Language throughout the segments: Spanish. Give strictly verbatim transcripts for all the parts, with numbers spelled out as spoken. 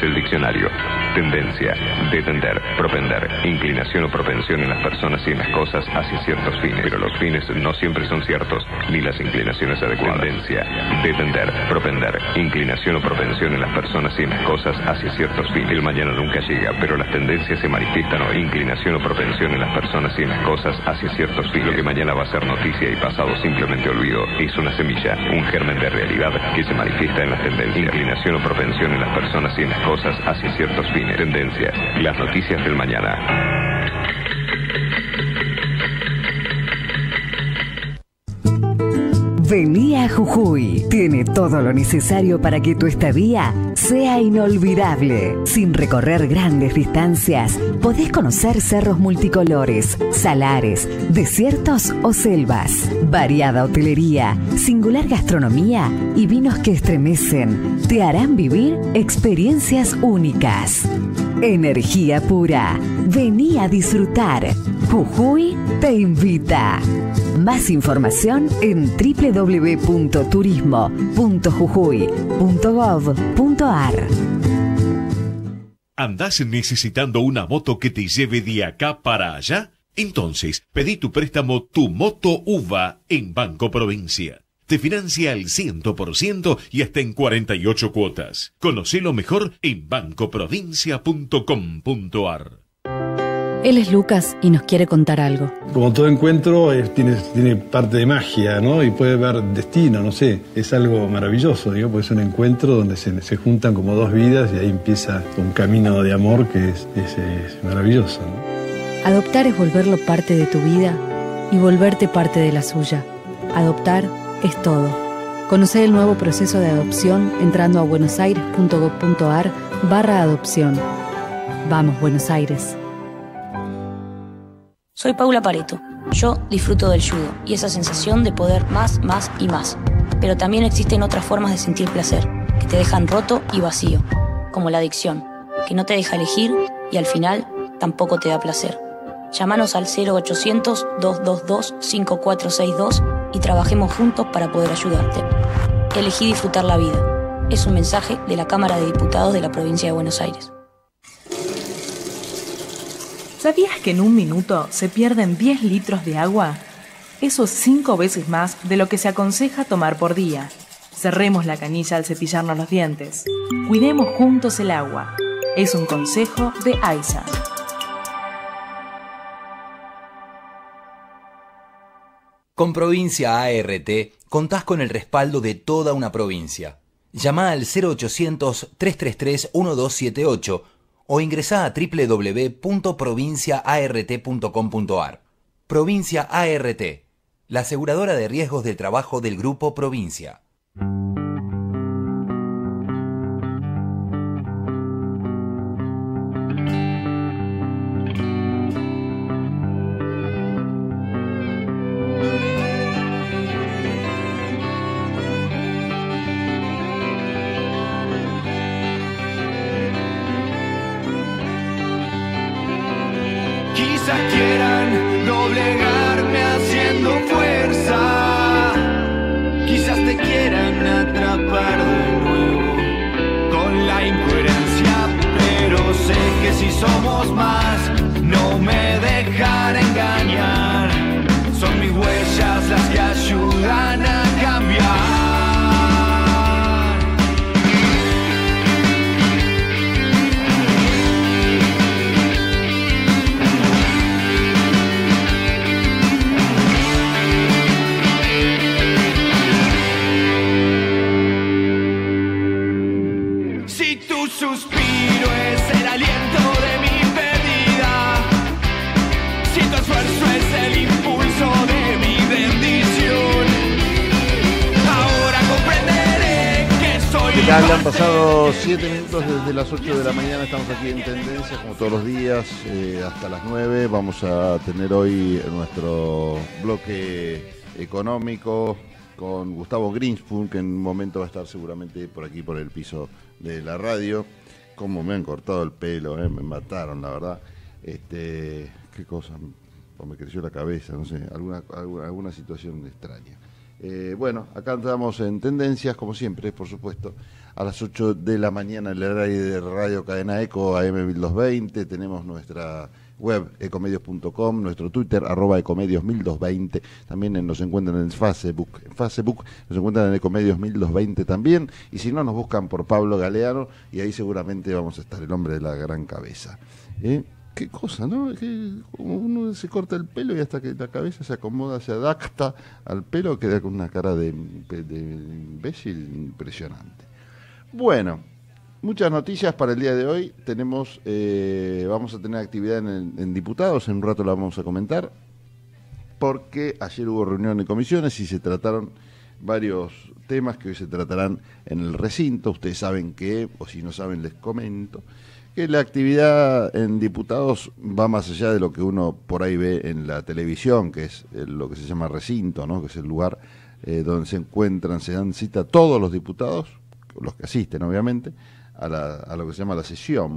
dice el diccionario. Tendencia, detender, propender, inclinación o propensión en las personas y en las cosas hacia ciertos fines. Pero los fines no siempre son ciertos, ni las inclinaciones adecuadas. Tendencia, detender, propender, inclinación o propensión en las personas y en las cosas hacia ciertos fines. El mañana nunca llega, pero las tendencias se manifiestan o inclinación o propensión en las personas y en las cosas hacia ciertos fines. Lo que mañana va a ser noticia y pasado simplemente olvido es una semilla, un germen de realidad que se manifiesta en las tendencias. Inclinación o propensión en las personas y en las cosas hacia ciertos fines. Tendencias, las noticias del mañana. Vení a Jujuy. Tiene todo lo necesario para que tu estadía sea inolvidable. Sin recorrer grandes distancias, podés conocer cerros multicolores, salares, desiertos o selvas. Variada hotelería, singular gastronomía y vinos que estremecen te harán vivir experiencias únicas. Energía pura. Vení a disfrutar. Jujuy te invita. Más información en doble u doble u doble u punto turismo punto jujuy punto gov punto ar. ¿Andás necesitando una moto que te lleve de acá para allá? Entonces, pedí tu préstamo Tu Moto Uva en Banco Provincia. Te financia al cien por ciento y hasta en cuarenta y ocho cuotas. Conocelo mejor en banco provincia punto com punto ar. Él es Lucas y nos quiere contar algo. Como todo encuentro eh, tiene, tiene parte de magia, ¿no? Y puede haber destino, no sé. Es algo maravilloso, digo, porque es un encuentro donde se, se juntan como dos vidas y ahí empieza un camino de amor que es, es, es maravilloso, ¿no? Adoptar es volverlo parte de tu vida y volverte parte de la suya. Adoptar es todo. Conoce el nuevo proceso de adopción entrando a buenosaires punto gov punto ar barra adopción. Vamos, Buenos Aires. Soy Paula Pareto. Yo disfruto del judo y esa sensación de poder más, más y más. Pero también existen otras formas de sentir placer, que te dejan roto y vacío, como la adicción, que no te deja elegir y al final tampoco te da placer. Llámanos al cero ochocientos, dos dos dos, cinco cuatro seis dos y trabajemos juntos para poder ayudarte. Elegí disfrutar la vida. Es un mensaje de la Cámara de Diputados de la Provincia de Buenos Aires. ¿Sabías que en un minuto se pierden diez litros de agua? Eso es cinco veces más de lo que se aconseja tomar por día. Cerremos la canilla al cepillarnos los dientes. Cuidemos juntos el agua. Es un consejo de AISA. Con Provincia A R T contás con el respaldo de toda una provincia. Llama al cero ochocientos, tres tres tres, uno dos siete ocho o ingresá a doble u doble u doble u punto provincia art punto com punto ar. Provincia A R T, la aseguradora de riesgos del trabajo del Grupo Provincia. Quizás quieran doblegarme haciendo fuerza, quizás te quieran atrapar de nuevo con la incoherencia, pero sé que si somos más no me dejan engañar, son mis huellas las que ayudan a cambiar. Suspiro es el aliento de mi pérdida, si tu esfuerzo es el impulso de mi bendición, ahora comprenderé que soy. ¿Qué tal? Han pasado siete minutos desde las ocho de la mañana, estamos aquí en Tendencia como todos los días, eh, hasta las nueve. Vamos a tener hoy nuestro bloque económico con Gustavo Greenspoon, que en un momento va a estar seguramente por aquí, por el piso de la radio. Cómo me han cortado el pelo, eh, me mataron, la verdad. Este, qué cosa, o me creció la cabeza, no sé, alguna, alguna, alguna situación extraña. Eh, bueno, acá estamos en Tendencias, como siempre, por supuesto, a las ocho de la mañana en el horario de Radio Cadena Eco, A M mil doscientos veinte. Tenemos nuestra web, ecomedios punto com, nuestro Twitter, arroba ecomedios mil doscientos veinte. También nos encuentran en Facebook. En Facebook nos encuentran en ecomedios mil doscientos veinte también. Y si no, nos buscan por Pablo Galeano y ahí seguramente vamos a estar, el hombre de la gran cabeza. ¿Eh? Qué cosa, ¿no? Que uno se corta el pelo y hasta que la cabeza se acomoda, se adapta al pelo, queda con una cara de, de imbécil impresionante. Bueno, muchas noticias para el día de hoy. Tenemos, eh, vamos a tener actividad en, en diputados, en un rato la vamos a comentar, porque ayer hubo reunión de comisiones y se trataron varios temas que hoy se tratarán en el recinto. Ustedes saben que, o si no saben les comento, que la actividad en diputados va más allá de lo que uno por ahí ve en la televisión, que es lo que se llama recinto, ¿no? Que es el lugar eh, donde se encuentran, se dan cita todos los diputados, los que asisten obviamente, a, la, a lo que se llama la sesión,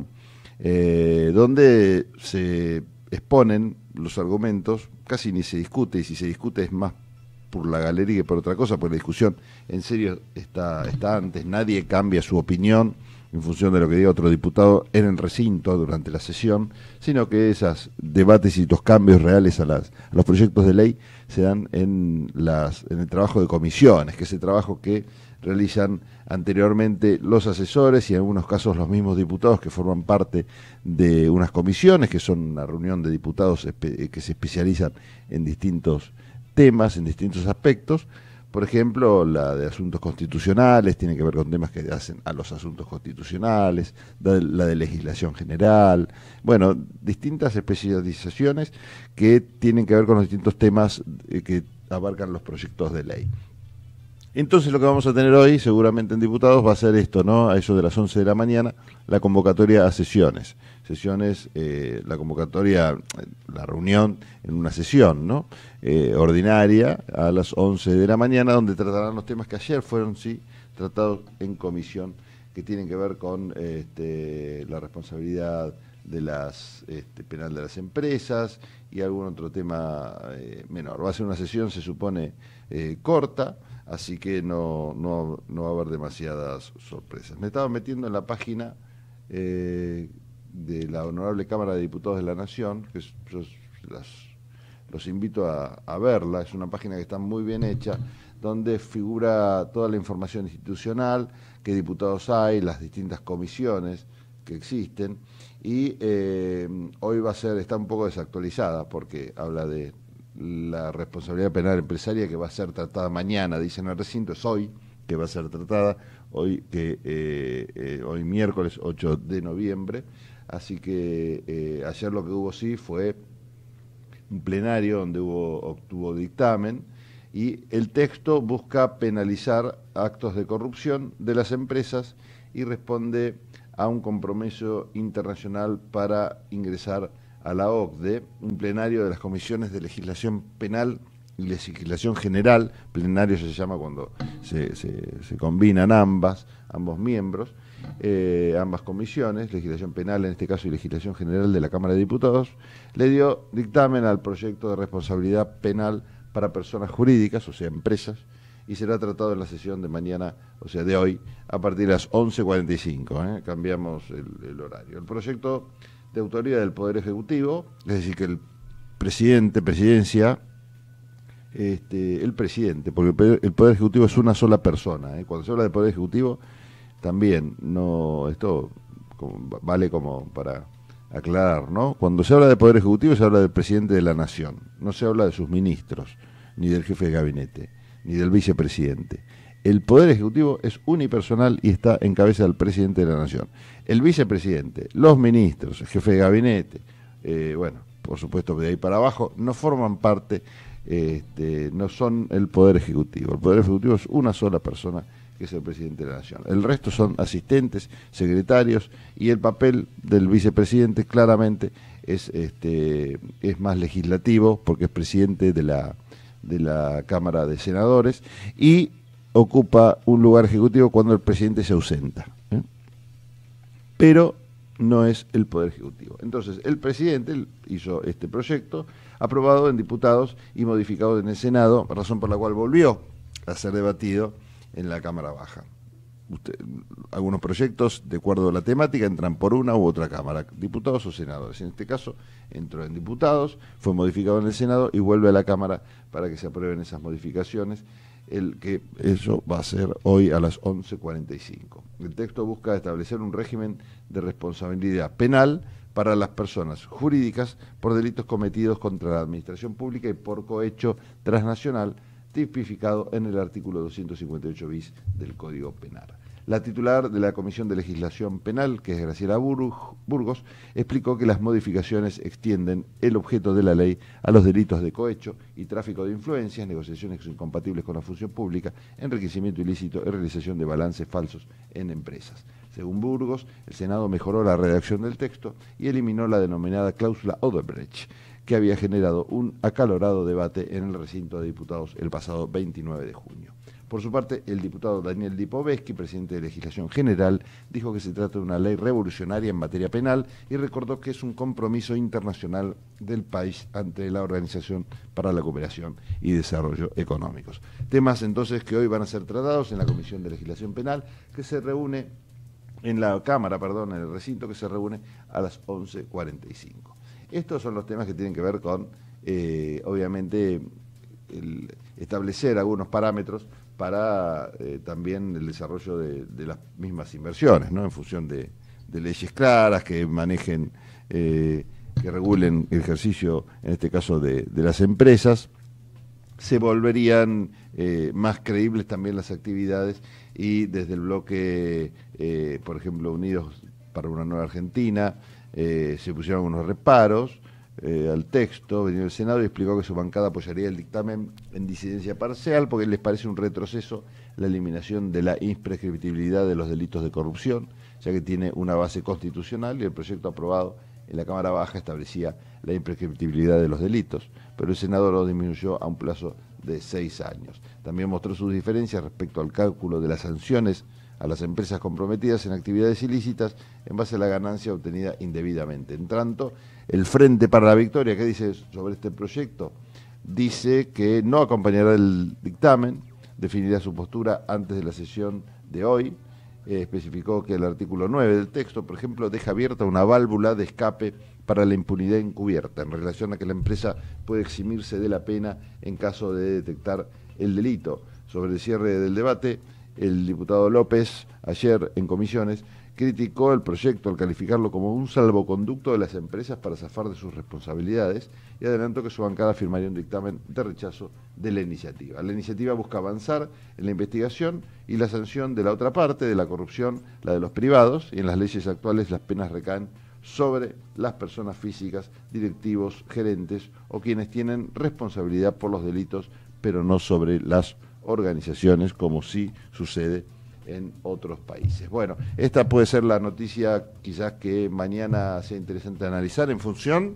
eh, donde se exponen los argumentos, casi ni se discute, y si se discute es más por la galería que por otra cosa, porque la discusión en serio está, está antes, nadie cambia su opinión en función de lo que diga otro diputado en el recinto durante la sesión, sino que esos debates y los cambios reales a, las, a los proyectos de ley se dan en, las, en el trabajo de comisiones, que es el trabajo que realizan anteriormente los asesores y en algunos casos los mismos diputados que forman parte de unas comisiones, que son una reunión de diputados que se especializan en distintos temas, en distintos aspectos. Por ejemplo, la de asuntos constitucionales tiene que ver con temas que hacen a los asuntos constitucionales, la de legislación general, bueno, distintas especializaciones que tienen que ver con los distintos temas que abarcan los proyectos de ley. Entonces lo que vamos a tener hoy, seguramente en diputados, va a ser esto, ¿no? A eso de las once de la mañana, la convocatoria a sesiones. Sesiones, eh, la convocatoria, la reunión en una sesión, ¿no? Eh, ordinaria a las once de la mañana, donde tratarán los temas que ayer fueron, sí, tratados en comisión, que tienen que ver con este, la responsabilidad de las este, penal de las empresas y algún otro tema eh, menor. Va a ser una sesión, se supone, eh, corta, así que no, no, no va a haber demasiadas sorpresas. Me estaba metiendo en la página eh, de la Honorable Cámara de Diputados de la Nación, que yo las, los invito a, a verla, es una página que está muy bien hecha, donde figura toda la información institucional, qué diputados hay, las distintas comisiones que existen, y eh, hoy va a ser, está un poco desactualizada, porque habla de la responsabilidad penal empresaria que va a ser tratada mañana, dicen el recinto, es hoy que va a ser tratada, hoy que eh, eh, hoy miércoles ocho de noviembre, así que eh, ayer lo que hubo sí fue un plenario donde hubo obtuvo dictamen y el texto busca penalizar actos de corrupción de las empresas y responde a un compromiso internacional para ingresar a la O C D E, un plenario de las comisiones de legislación penal y legislación general. Plenario se llama cuando se, se, se combinan ambas, ambos miembros, eh, ambas comisiones, legislación penal en este caso y legislación general de la Cámara de Diputados, le dio dictamen al proyecto de responsabilidad penal para personas jurídicas, o sea, empresas, y será tratado en la sesión de mañana, o sea, de hoy, a partir de las once cuarenta y cinco, ¿eh? Cambiamos el, el horario. El proyecto de autoría del Poder Ejecutivo, es decir, que el presidente, presidencia, este, el presidente, porque el Poder Ejecutivo es una sola persona, ¿eh? Cuando se habla de Poder Ejecutivo, también, no, esto como, vale como para aclarar, ¿no? Cuando se habla de Poder Ejecutivo se habla del presidente de la Nación, no se habla de sus ministros, ni del jefe de gabinete, ni del vicepresidente. El Poder Ejecutivo es unipersonal y está en cabeza del presidente de la Nación. El vicepresidente, los ministros, el jefe de gabinete, eh, bueno, por supuesto de ahí para abajo, no forman parte, este, no son el Poder Ejecutivo. El Poder Ejecutivo es una sola persona, que es el presidente de la Nación. El resto son asistentes, secretarios, y el papel del vicepresidente claramente es, este, es más legislativo, porque es presidente de la, de la Cámara de Senadores, y ocupa un lugar ejecutivo cuando el presidente se ausenta, ¿eh? Pero no es el Poder Ejecutivo. Entonces, el presidente hizo este proyecto, aprobado en diputados y modificado en el Senado, razón por la cual volvió a ser debatido en la Cámara Baja. Usted, algunos proyectos, de acuerdo a la temática, entran por una u otra Cámara, diputados o senadores. En este caso, entró en diputados, fue modificado en el Senado y vuelve a la Cámara para que se aprueben esas modificaciones, el que eso va a ser hoy a las once cuarenta y cinco. El texto busca establecer un régimen de responsabilidad penal para las personas jurídicas por delitos cometidos contra la administración pública y por cohecho transnacional, tipificado en el artículo doscientos cincuenta y ocho bis del Código Penal. La titular de la Comisión de Legislación Penal, que es Graciela Burgos, explicó que las modificaciones extienden el objeto de la ley a los delitos de cohecho y tráfico de influencias, negociaciones incompatibles con la función pública, enriquecimiento ilícito y realización de balances falsos en empresas. Según Burgos, el Senado mejoró la redacción del texto y eliminó la denominada cláusula Odebrecht, que había generado un acalorado debate en el recinto de diputados el pasado veintinueve de junio. Por su parte, el diputado Daniel Lipovetsky, presidente de Legislación General, dijo que se trata de una ley revolucionaria en materia penal y recordó que es un compromiso internacional del país ante la Organización para la Cooperación y Desarrollo Económicos. Temas entonces que hoy van a ser tratados en la Comisión de Legislación Penal, que se reúne en la Cámara, perdón, en el recinto, que se reúne a las once cuarenta y cinco. Estos son los temas que tienen que ver con, eh, obviamente, el establecer algunos parámetros para eh, también el desarrollo de, de las mismas inversiones, ¿no? En función de, de leyes claras que manejen, eh, que regulen el ejercicio, en este caso, de, de las empresas, se volverían eh, más creíbles también las actividades y desde el bloque, eh, por ejemplo, Unidos para una Nueva Argentina, eh, se pusieron unos reparos Eh, al texto, venido del Senado y explicó que su bancada apoyaría el dictamen en disidencia parcial porque les parece un retroceso la eliminación de la imprescriptibilidad de los delitos de corrupción, ya que tiene una base constitucional y el proyecto aprobado en la Cámara Baja establecía la imprescriptibilidad de los delitos, pero el Senado lo disminuyó a un plazo de seis años. También mostró sus diferencias respecto al cálculo de las sanciones a las empresas comprometidas en actividades ilícitas en base a la ganancia obtenida indebidamente. En tanto, el Frente para la Victoria, ¿qué dice sobre este proyecto? Dice que no acompañará el dictamen, definirá su postura antes de la sesión de hoy. Eh, especificó que el artículo nueve del texto, por ejemplo, deja abierta una válvula de escape para la impunidad encubierta en relación a que la empresa puede eximirse de la pena en caso de detectar el delito. Sobre el cierre del debate, el diputado López, ayer en comisiones, criticó el proyecto al calificarlo como un salvoconducto de las empresas para zafar de sus responsabilidades y adelantó que su bancada firmaría un dictamen de rechazo de la iniciativa. La iniciativa busca avanzar en la investigación y la sanción de la otra parte, de la corrupción, la de los privados, y en las leyes actuales las penas recaen sobre las personas físicas, directivos, gerentes o quienes tienen responsabilidad por los delitos, pero no sobre las organizaciones, como sí sucede en otros países. Bueno, esta puede ser la noticia quizás que mañana sea interesante analizar en función,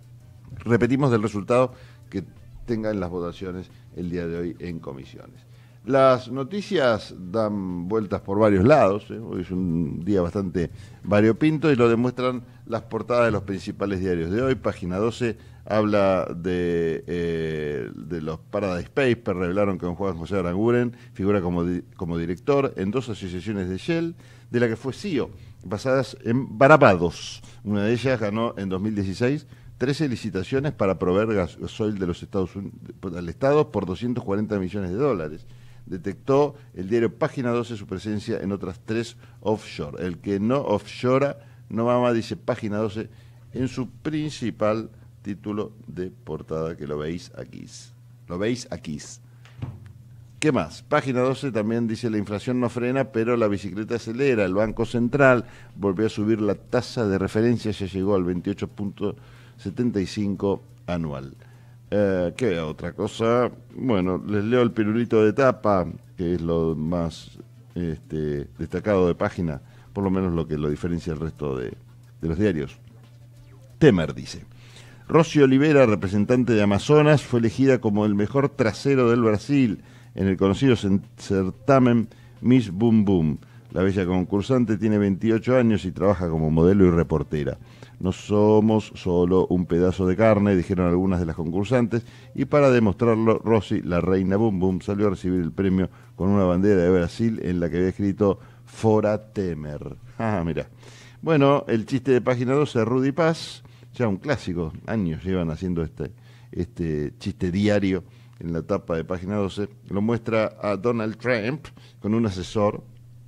repetimos, del resultado que tengan las votaciones el día de hoy en comisiones. Las noticias dan vueltas por varios lados, ¿eh? Hoy es un día bastante variopinto y lo demuestran las portadas de los principales diarios de hoy. Página doce habla de, eh, de los Paradise Papers, revelaron que don Juan José Aranguren figura como, di como director en dos asociaciones de Shell, de la que fue C E O, basadas en Barbados. Una de ellas ganó en dos mil dieciséis trece licitaciones para proveer gasoil de los Estados Unidos al Estado por doscientos cuarenta millones de dólares. Detectó el diario Página doce su presencia en otras tres offshore. El que no offshora no mama, dice Página doce en su principal título de portada, que lo veis aquí. Lo veis aquí. ¿Qué más? Página doce también dice la inflación no frena, pero la bicicleta acelera. El Banco Central volvió a subir la tasa de referencia, ya llegó al veintiocho punto setenta y cinco anual. Eh, ¿Qué otra cosa? Bueno, les leo el pirulito de tapa, que es lo más este, destacado de página, por lo menos lo que lo diferencia del resto de, de los diarios. Temer dice: Rosy Olivera, representante de Amazonas, fue elegida como el mejor trasero del Brasil en el conocido certamen Miss Boom Boom. La bella concursante tiene veintiocho años y trabaja como modelo y reportera. No somos solo un pedazo de carne, dijeron algunas de las concursantes, y para demostrarlo, Rosy, la reina Bum Bum, salió a recibir el premio con una bandera de Brasil en la que había escrito Fora Temer. Ah, mira. Bueno, el chiste de página doce de Rudy Paz, ya un clásico, años llevan haciendo este, este chiste diario en la tapa de página doce, lo muestra a Donald Trump con un asesor.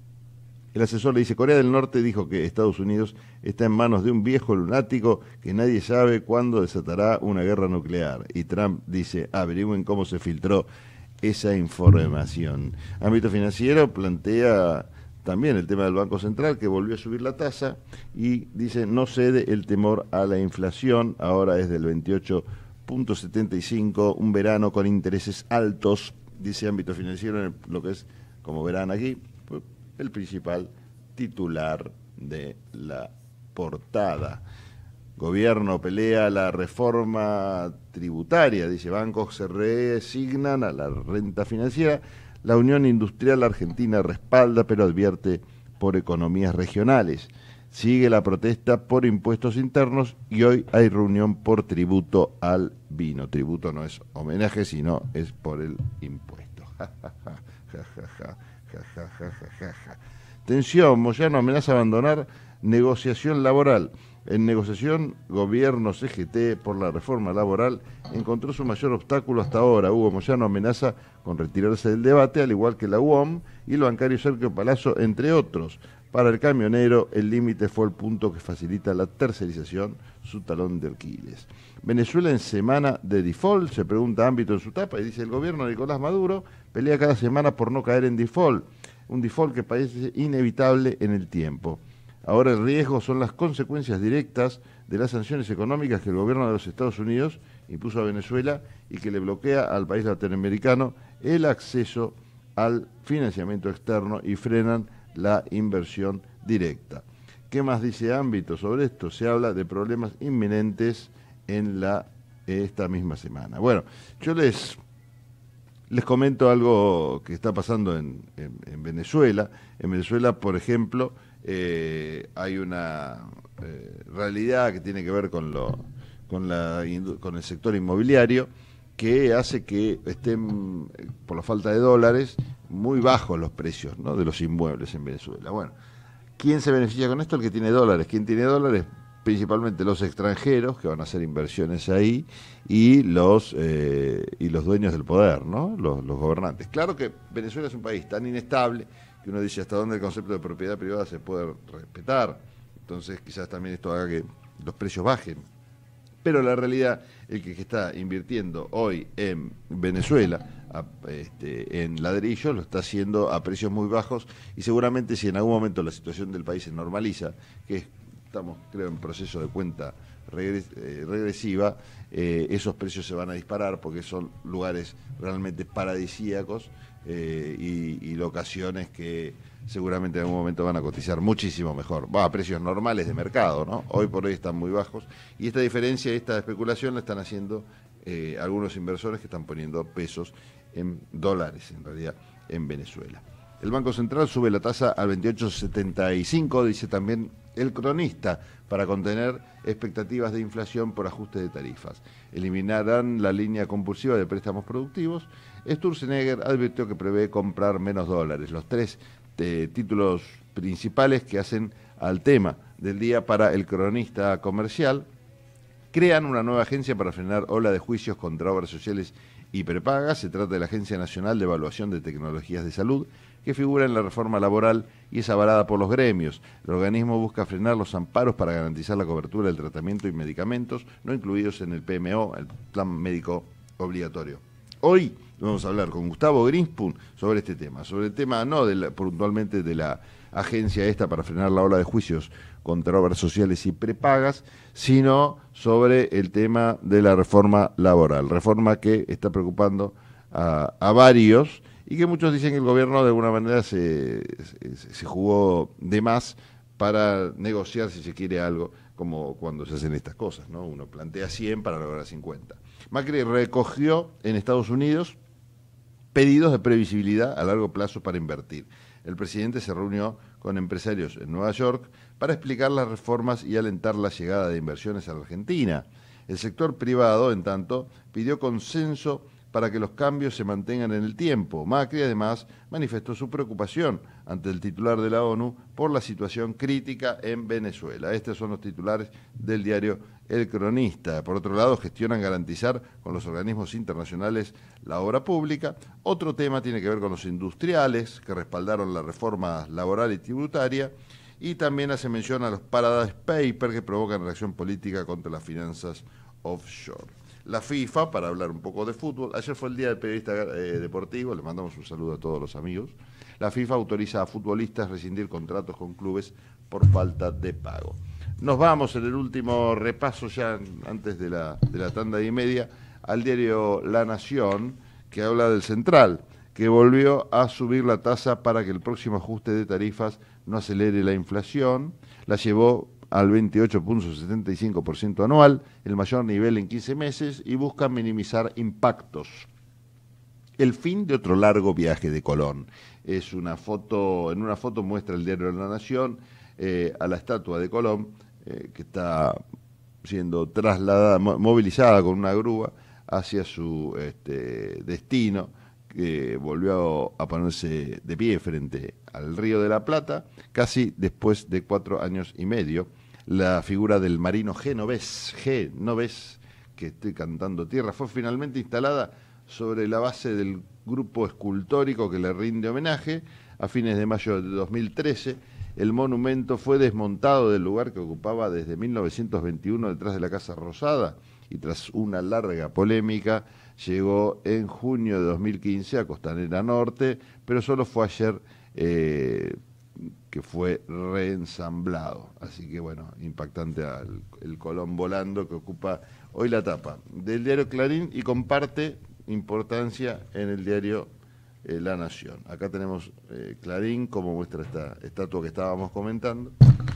El asesor le dice: Corea del Norte dijo que Estados Unidos está en manos de un viejo lunático que nadie sabe cuándo desatará una guerra nuclear. Y Trump dice: averigüen cómo se filtró esa información. Ámbito financiero plantea también el tema del Banco Central, que volvió a subir la tasa y dice: no cede el temor a la inflación, ahora es del veintiocho punto setenta y cinco, un verano con intereses altos, dice Ámbito Financiero, en lo que es, como verán aquí, el principal titular de la portada. Gobierno pelea la reforma tributaria, dice: bancos se resignan a la renta financiera. La Unión Industrial Argentina respalda, pero advierte por economías regionales. Sigue la protesta por impuestos internos y hoy hay reunión por tributo al vino. Tributo no es homenaje, sino es por el impuesto. Ja, ja, ja, ja, ja, ja. Ja, ja, ja, ja, ja, ja. Tensión, Moyano amenaza abandonar negociación laboral. En negociación, gobierno C G T por la reforma laboral encontró su mayor obstáculo hasta ahora. Hugo Moyano amenaza con retirarse del debate, al igual que la U O M y el bancario Sergio Palazzo, entre otros. Para el camionero, el límite fue el punto que facilita la tercerización, su talón de Aquiles. Venezuela en semana de default, se pregunta Ámbito en su tapa, y dice: el gobierno de Nicolás Maduro pelea cada semana por no caer en default, un default que parece inevitable en el tiempo. Ahora el riesgo son las consecuencias directas de las sanciones económicas que el gobierno de los Estados Unidos impuso a Venezuela y que le bloquea al país latinoamericano el acceso al financiamiento externo y frenan la inversión directa. ¿Qué más dice Ámbito sobre esto? Se habla de problemas inminentes en la esta misma semana. Bueno, yo les, les comento algo que está pasando en, en, en Venezuela. En Venezuela, por ejemplo, eh, hay una eh, realidad que tiene que ver con, lo, con, la, con el sector inmobiliario, que hace que estén, por la falta de dólares, muy bajos los precios, ¿no?, de los inmuebles en Venezuela. Bueno, ¿quién se beneficia con esto? El que tiene dólares. ¿Quién tiene dólares? Principalmente los extranjeros, que van a hacer inversiones ahí, y los eh, y los dueños del poder, ¿no?, los, los gobernantes. Claro que Venezuela es un país tan inestable que uno dice hasta dónde el concepto de propiedad privada se puede respetar. Entonces quizás también esto haga que los precios bajen. Pero la realidad, el que, que está invirtiendo hoy en Venezuela, a, este, en ladrillo, lo está haciendo a precios muy bajos, y seguramente si en algún momento la situación del país se normaliza, que es, estamos creo en proceso de cuenta regres, eh, regresiva, eh, esos precios se van a disparar porque son lugares realmente paradisíacos eh, y, y locaciones que seguramente en algún momento van a cotizar muchísimo mejor, va a precios normales de mercado, ¿no? Hoy por hoy están muy bajos, y esta diferencia, esta especulación la están haciendo eh, algunos inversores que están poniendo pesos en dólares, en realidad, en Venezuela. El Banco Central sube la tasa al veintiocho punto setenta y cinco, dice también el cronista, para contener expectativas de inflación por ajuste de tarifas. Eliminarán la línea compulsiva de préstamos productivos. Sturzenegger advirtió que prevé comprar menos dólares. Los tres eh, títulos principales que hacen al tema del día para el cronista comercial: crean una nueva agencia para frenar ola de juicios contra obras sociales y prepagas. Se trata de la Agencia Nacional de Evaluación de Tecnologías de Salud, que figura en la reforma laboral y es avalada por los gremios. El organismo busca frenar los amparos para garantizar la cobertura del tratamiento y medicamentos no incluidos en el P M O, el Plan Médico Obligatorio. Hoy vamos a hablar con Gustavo Grinspoon sobre este tema, sobre el tema no de la, puntualmente de la agencia esta para frenar la ola de juicios contra obras sociales y prepagas, sino sobre el tema de la reforma laboral, reforma que está preocupando a, a varios, y que muchos dicen que el gobierno de alguna manera se, se, se jugó de más para negociar, si se quiere, algo, como cuando se hacen estas cosas, ¿no? Uno plantea cien para lograr cincuenta. Macri recogió en Estados Unidos pedidos de previsibilidad a largo plazo para invertir. El presidente se reunió con empresarios en Nueva York para explicar las reformas y alentar la llegada de inversiones a la Argentina. El sector privado, en tanto, pidió consenso para que los cambios se mantengan en el tiempo. Macri, además, manifestó su preocupación ante el titular de la ONU por la situación crítica en Venezuela. Estos son los titulares del diario El Cronista. Por otro lado, gestionan garantizar con los organismos internacionales la obra pública. Otro tema tiene que ver con los industriales, que respaldaron la reforma laboral y tributaria, y también hace mención a los Paradise Papers, que provocan reacción política contra las finanzas offshore. La FIFA, para hablar un poco de fútbol, ayer fue el Día del Periodista eh, Deportivo, le mandamos un saludo a todos los amigos. La FIFA autoriza a futbolistas a rescindir contratos con clubes por falta de pago. Nos vamos en el último repaso, ya antes de la, de la tanda y media, al diario La Nación, que habla del Central, que volvió a subir la tasa para que el próximo ajuste de tarifas no acelere la inflación. La llevó al veintiocho punto setenta y cinco por ciento anual, el mayor nivel en quince meses, y busca minimizar impactos. El fin de otro largo viaje de Colón. Es una foto, en una foto muestra el diario La Nación eh, a la estatua de Colón, eh, que está siendo trasladada, movilizada con una grúa hacia su este, destino, que volvió a ponerse de pie frente al Río de la Plata, casi después de cuatro años y medio. La figura del marino Genovés, Genovés, que estoy cantando tierra, fue finalmente instalada sobre la base del grupo escultórico que le rinde homenaje. A fines de mayo de dos mil trece, el monumento fue desmontado del lugar que ocupaba desde mil novecientos veintiuno detrás de la Casa Rosada, y tras una larga polémica llegó en junio de dos mil quince a Costanera Norte, pero solo fue ayer eh, que fue reensamblado. Así que bueno, impactante al, el Colón volando que ocupa hoy la tapa del diario Clarín y comparte importancia en el diario eh, La Nación. Acá tenemos eh, Clarín, como muestra esta estatua que estábamos comentando,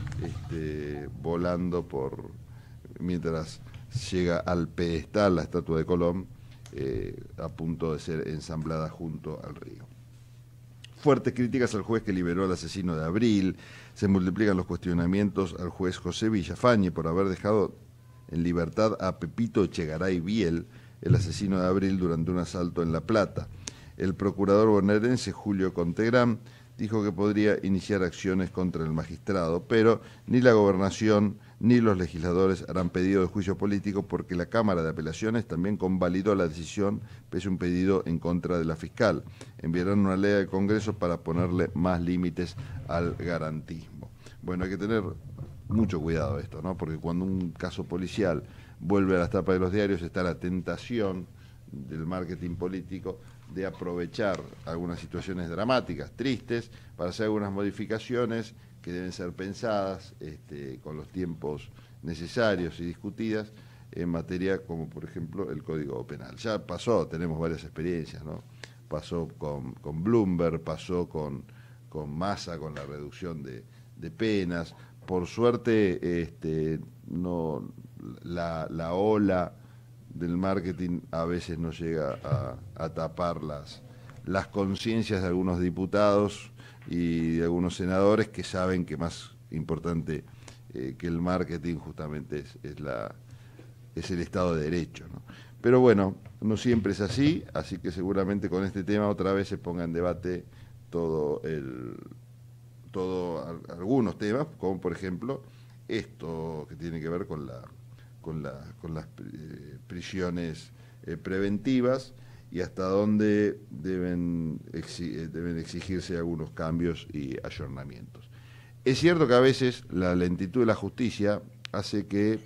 este, volando por mientras llega al pedestal la estatua de Colón, eh, a punto de ser ensamblada junto al río. Fuertes críticas al juez que liberó al asesino de Abril. Se multiplican los cuestionamientos al juez José Villafañe por haber dejado en libertad a Pepito Echegaray Biel, el asesino de Abril, durante un asalto en La Plata. El procurador bonaerense Julio Contegrán dijo que podría iniciar acciones contra el magistrado, pero ni la gobernación ni los legisladores harán pedido de juicio político porque la Cámara de Apelaciones también convalidó la decisión pese a un pedido en contra de la fiscal. Enviarán una ley al Congreso para ponerle más límites al garantismo. Bueno, hay que tener mucho cuidado esto, ¿no? Porque cuando un caso policial vuelve a las tapas de los diarios está la tentación del marketing político de aprovechar algunas situaciones dramáticas, tristes, para hacer algunas modificaciones que deben ser pensadas este, con los tiempos necesarios y discutidas en materia como, por ejemplo, el Código Penal. Ya pasó, tenemos varias experiencias, ¿no? Pasó con, con Bloomberg, pasó con, con Massa, con la reducción de, de penas. Por suerte, este, no, la, la ola del marketing a veces no llega a, a tapar las, las conciencias de algunos diputados y de algunos senadores que saben que más importante eh, que el marketing justamente es, es, la, es el Estado de Derecho, ¿no? Pero bueno, no siempre es así, así que seguramente con este tema otra vez se ponga en debate todo el, todo, algunos temas, como por ejemplo esto que tiene que ver con la con, la, con las eh, prisiones eh, preventivas y hasta dónde deben, exi deben exigirse algunos cambios y ayornamientos. Es cierto que a veces la lentitud de la justicia hace que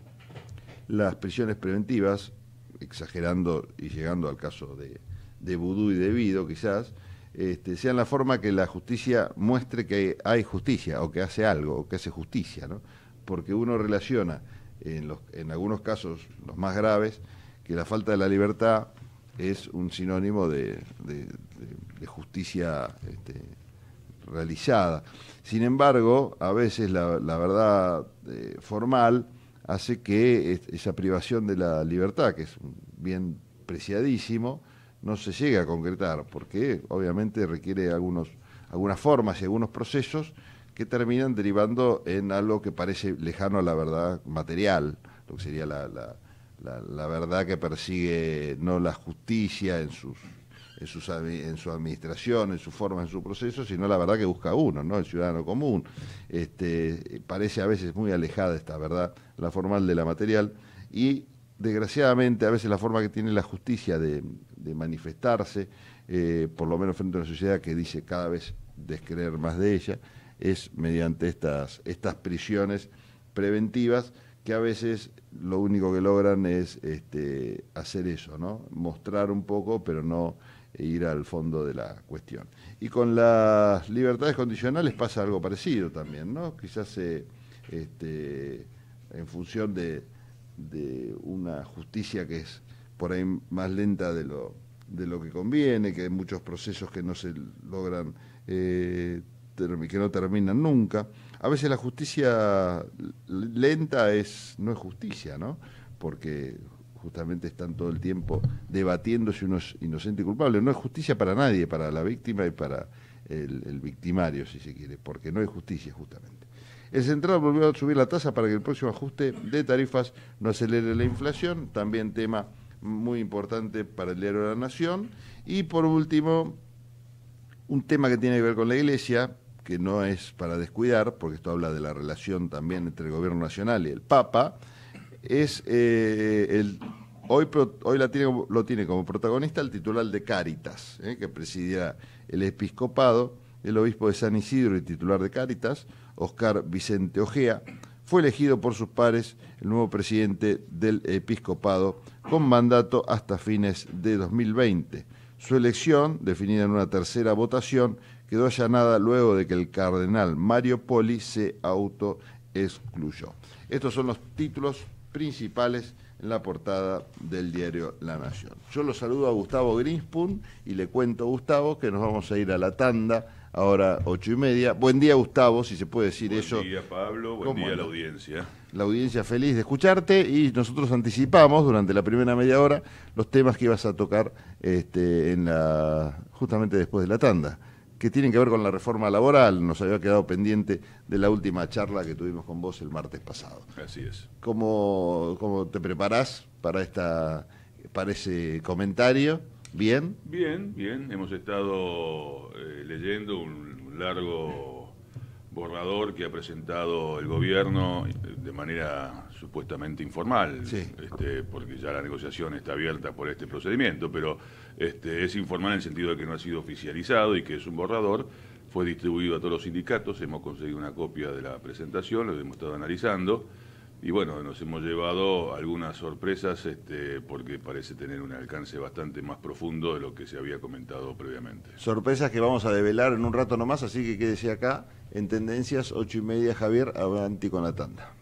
las prisiones preventivas, exagerando y llegando al caso de, de Vudú y de Vido quizás, este, sean la forma que la justicia muestre que hay justicia o que hace algo, o que hace justicia, ¿no? Porque uno relaciona En, los, en algunos casos, los más graves, que la falta de la libertad es un sinónimo de, de, de, de justicia este, realizada. Sin embargo, a veces la, la verdad eh, formal hace que es, esa privación de la libertad, que es un bien preciadísimo, no se llegue a concretar, porque obviamente requiere algunos, algunas formas y algunos procesos que terminan derivando en algo que parece lejano a la verdad material, lo que sería la, la, la, la verdad que persigue no la justicia en sus En, sus, en su administración, en su forma, en su proceso, sino la verdad que busca uno, ¿no? El ciudadano común. Este, parece a veces muy alejada esta verdad, la formal de la material, y desgraciadamente a veces la forma que tiene la justicia de, de manifestarse, eh, por lo menos frente a una sociedad que dice cada vez descreer más de ella, es mediante estas, estas prisiones preventivas, que a veces lo único que logran es este, hacer eso, ¿no? Mostrar un poco, pero no ir al fondo de la cuestión. Y con las libertades condicionales pasa algo parecido también, ¿no? Quizás eh, este, en función de, de una justicia que es por ahí más lenta de lo, de lo que conviene, que hay muchos procesos que no se logran, eh, que no terminan nunca. A veces la justicia lenta es no es justicia, ¿no? Porque justamente están todo el tiempo debatiendo si uno es inocente y culpable. No es justicia para nadie, para la víctima y para el, el victimario, si se quiere, porque no es justicia justamente. El Central volvió a subir la tasa para que el próximo ajuste de tarifas no acelere la inflación, también tema muy importante para el diario de la Nación. Y por último, un tema que tiene que ver con la Iglesia, que no es para descuidar, porque esto habla de la relación también entre el gobierno nacional y el Papa, es eh, el hoy hoy la tiene, lo tiene como protagonista el titular de Cáritas, eh, que presidirá el episcopado, el obispo de San Isidro y titular de Cáritas, Oscar Vicente Ojea, fue elegido por sus pares el nuevo presidente del episcopado con mandato hasta fines de dos mil veinte. Su elección, definida en una tercera votación, quedó allanada luego de que el cardenal Mario Poli se autoexcluyó. Estos son los títulos principales en la portada del diario La Nación. Yo lo saludo a Gustavo Greenspun y le cuento, Gustavo, que nos vamos a ir a la tanda, ahora ocho y media. Buen día, Gustavo, si se puede decir buen eso. Buen día, Pablo, buen día a la audiencia. La audiencia feliz de escucharte, y nosotros anticipamos durante la primera media hora los temas que ibas a tocar este, en la justamente después de la tanda, que tienen que ver con la reforma laboral. Nos había quedado pendiente de la última charla que tuvimos con vos el martes pasado. Así es. ¿Cómo, cómo te preparás para, esta, para ese comentario? ¿Bien? Bien, bien. Hemos estado eh, leyendo un largo borrador que ha presentado el gobierno de manera supuestamente informal, sí. este, porque ya la negociación está abierta por este procedimiento, pero este, es informal en el sentido de que no ha sido oficializado y que es un borrador. Fue distribuido a todos los sindicatos, hemos conseguido una copia de la presentación, lo hemos estado analizando, y bueno, nos hemos llevado algunas sorpresas este, porque parece tener un alcance bastante más profundo de lo que se había comentado previamente. Sorpresas que vamos a develar en un rato nomás, así que quédese acá en Tendencias, ocho y media, Javier, avanti con la tanda.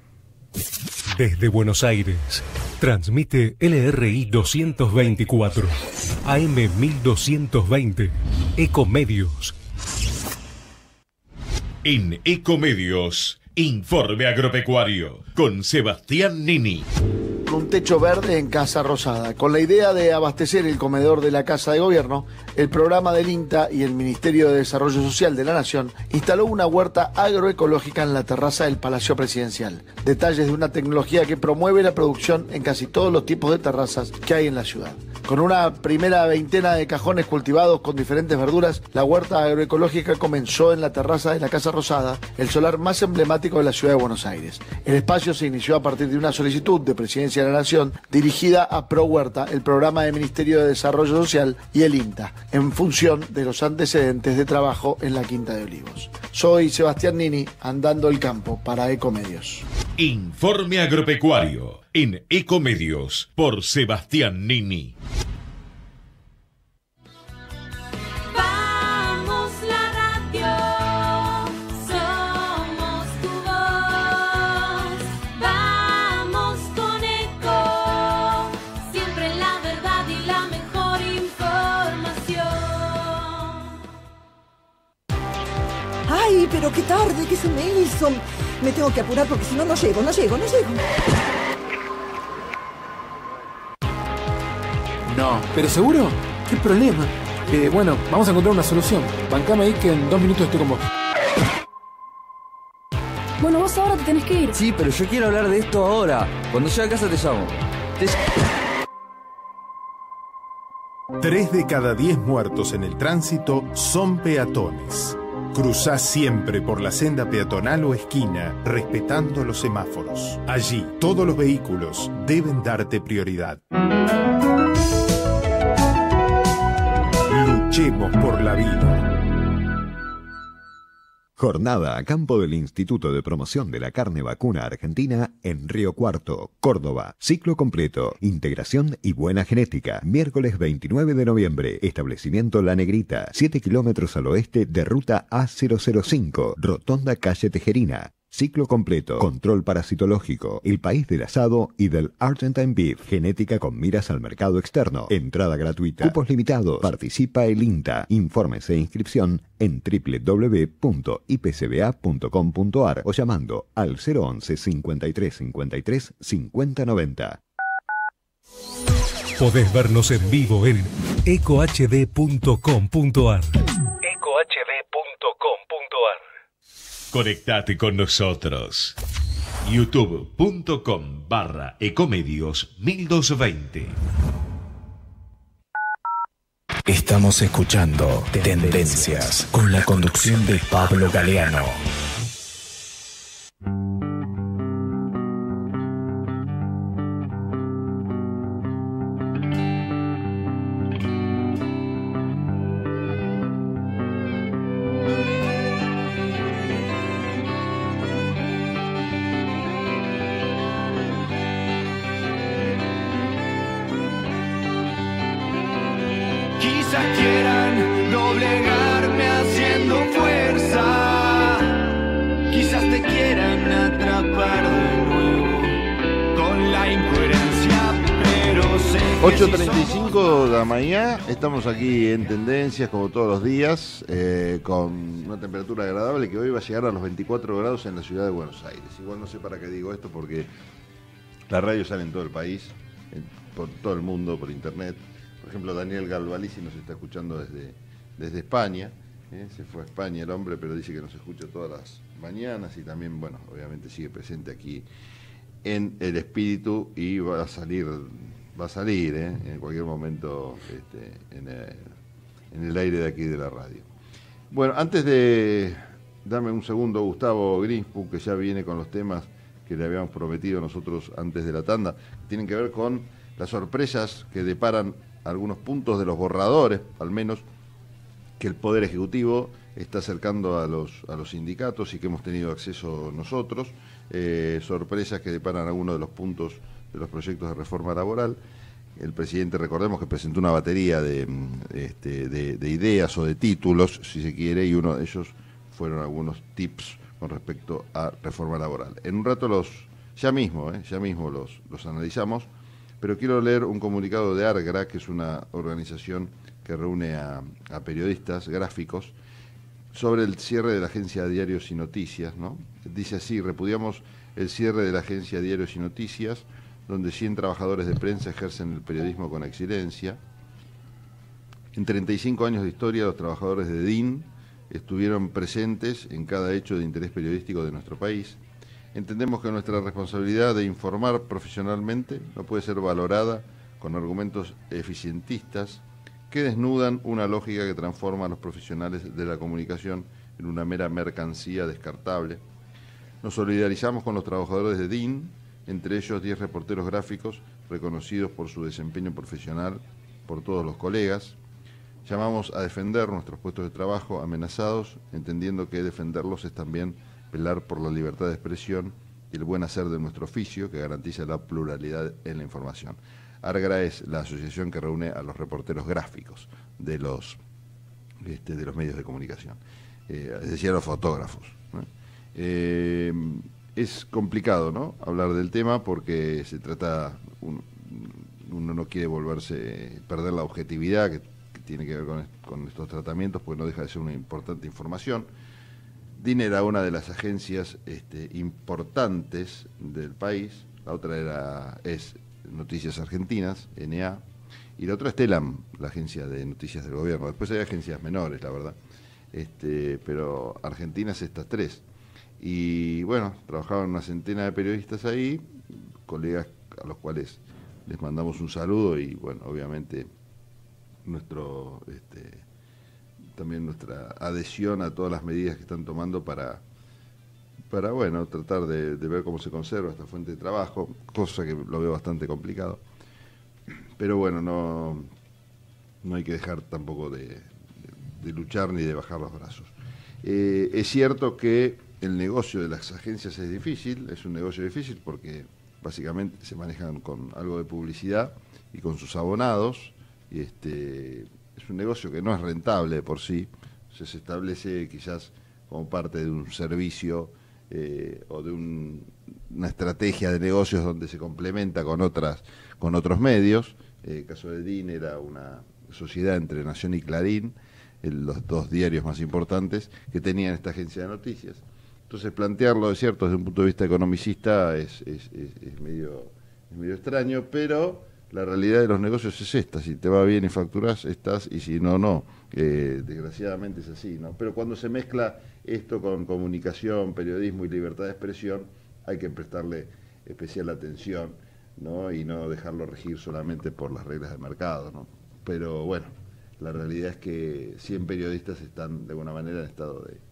Desde Buenos Aires, transmite L R I doscientos veinticuatro, A M mil doscientos veinte, Ecomedios. En Ecomedios, Informe Agropecuario, con Sebastián Nini. Un techo verde en Casa Rosada. Con la idea de abastecer el comedor de la Casa de Gobierno, el programa del INTA y el Ministerio de Desarrollo Social de la Nación instaló una huerta agroecológica en la terraza del Palacio Presidencial. Detalles de una tecnología que promueve la producción en casi todos los tipos de terrazas que hay en la ciudad. Con una primera veintena de cajones cultivados con diferentes verduras, la huerta agroecológica comenzó en la terraza de la Casa Rosada, el solar más emblemático de la ciudad de Buenos Aires. El espacio se inició a partir de una solicitud de Presidencia de la Nación dirigida a Pro Huerta, el programa del Ministerio de Desarrollo Social y el INTA, en función de los antecedentes de trabajo en la Quinta de Olivos. Soy Sebastián Nini, andando el campo para Ecomedios. Informe Agropecuario en Ecomedios por Sebastián Nini. Vamos la radio, somos tu voz. Vamos con Eco, siempre la verdad y la mejor información. Ay, pero qué tarde que se me hizo. Me tengo que apurar porque si no, no llego, no llego, no llego. No, ¿pero seguro? ¿Qué problema? Eh, bueno, vamos a encontrar una solución. Bancame ahí que en dos minutos estoy con vos. Bueno, vos ahora te tenés que ir. Sí, pero yo quiero hablar de esto ahora. Cuando llegue a casa te llamo. Te... Tres de cada diez muertos en el tránsito son peatones. Cruzá siempre por la senda peatonal o esquina, respetando los semáforos. Allí, todos los vehículos deben darte prioridad. Luchemos por la vida. Jornada a campo del Instituto de Promoción de la Carne Vacuna Argentina en Río Cuarto, Córdoba. Ciclo completo, integración y buena genética. Miércoles veintinueve de noviembre. Establecimiento La Negrita, siete kilómetros al oeste de ruta A cero cero cinco, Rotonda Calle Tejerina. Ciclo completo, control parasitológico, el país del asado y del Argentine Beef, genética con miras al mercado externo, entrada gratuita, cupos limitados, participa el INTA, informes e inscripción en doble u doble u doble u punto i p c b a punto com punto a r o llamando al cero once cincuenta y tres cincuenta y tres cincuenta noventa. Podés vernos en vivo en eco h d punto com punto a r. eco h d punto com punto a r. Conectate con nosotros. youtube.com barra ecomedios mil doscientos veinte. Estamos escuchando Tendencias con la conducción de Pablo Galeano. Quizás quieran doblegarme haciendo fuerza, quizás te quieran atrapar de nuevo con la incoherencia, pero sé que ocho si treinta y somos cinco de la mañana, estamos aquí en Tendencias como todos los días, eh, con una temperatura agradable que hoy va a llegar a los veinticuatro grados en la ciudad de Buenos Aires. Igual no sé para qué digo esto porque la radio sale en todo el país, en, por todo el mundo, por internet. Por ejemplo, Daniel Galvalici nos está escuchando desde, desde España, ¿eh? Se fue a España el hombre, pero dice que nos escucha todas las mañanas y también, bueno, obviamente sigue presente aquí en el espíritu y va a salir, va a salir ¿eh? en cualquier momento este, en, el, en el aire de aquí de la radio. Bueno, antes de darme un segundo, Gustavo Greenspoon, que ya viene con los temas que le habíamos prometido nosotros antes de la tanda, tienen que ver con las sorpresas que deparan algunos puntos de los borradores, al menos, que el Poder Ejecutivo está acercando a los, a los sindicatos y que hemos tenido acceso nosotros, eh, sorpresas que deparan algunos de los puntos de los proyectos de reforma laboral. El presidente, recordemos que presentó una batería de, este, de, de ideas o de títulos, si se quiere, y uno de ellos fueron algunos tips con respecto a reforma laboral. En un rato los, ya mismo, eh, ya mismo los, los analizamos, pero quiero leer un comunicado de ARGRA, que es una organización que reúne a, a periodistas gráficos, sobre el cierre de la agencia Diarios y Noticias, ¿no? Dice así: repudiamos el cierre de la agencia Diarios y Noticias, donde cien trabajadores de prensa ejercen el periodismo con excelencia. En treinta y cinco años de historia, los trabajadores de D I N estuvieron presentes en cada hecho de interés periodístico de nuestro país. Entendemos que nuestra responsabilidad de informar profesionalmente no puede ser valorada con argumentos eficientistas que desnudan una lógica que transforma a los profesionales de la comunicación en una mera mercancía descartable. Nos solidarizamos con los trabajadores de D I N, entre ellos diez reporteros gráficos reconocidos por su desempeño profesional por todos los colegas. Llamamos a defender nuestros puestos de trabajo amenazados, entendiendo que defenderlos es también velar por la libertad de expresión y el buen hacer de nuestro oficio, que garantiza la pluralidad en la información. ARGRA es la asociación que reúne a los reporteros gráficos de los, este, de los medios de comunicación, eh, es decir, a los fotógrafos, ¿no? Eh, es complicado, ¿no?, hablar del tema porque se trata, un, uno no quiere volverse, perder la objetividad que, que tiene que ver con, con estos tratamientos, porque no deja de ser una importante información. D I N era una de las agencias este, importantes del país, la otra era es Noticias Argentinas, N A, y la otra es Telam, la agencia de noticias del gobierno. Después hay agencias menores, la verdad, este, pero Argentina es estas tres. Y bueno, trabajaban una centena de periodistas ahí, colegas a los cuales les mandamos un saludo y bueno, obviamente nuestro este, también nuestra adhesión a todas las medidas que están tomando para, para bueno, tratar de, de ver cómo se conserva esta fuente de trabajo, cosa que lo veo bastante complicado. Pero bueno, no, no hay que dejar tampoco de, de, de luchar ni de bajar los brazos. Eh, es cierto que el negocio de las agencias es difícil, es un negocio difícil porque básicamente se manejan con algo de publicidad y con sus abonados, y este es un negocio que no es rentable de por sí, se, se establece quizás como parte de un servicio eh, o de un, una estrategia de negocios donde se complementa con otras con otros medios. Eh, el caso de D I N era una sociedad entre Nación y Clarín, el, los dos diarios más importantes que tenían esta agencia de noticias. Entonces plantearlo, es cierto, desde un punto de vista economicista es, es, es, es, medio, es medio extraño, pero la realidad de los negocios es esta: si te va bien y facturas, estás, y si no, no. Eh, desgraciadamente es así, ¿no? Pero cuando se mezcla esto con comunicación, periodismo y libertad de expresión, hay que prestarle especial atención, ¿no? Y no dejarlo regir solamente por las reglas del mercado, ¿no? Pero bueno, la realidad es que cien periodistas están de alguna manera en estado de,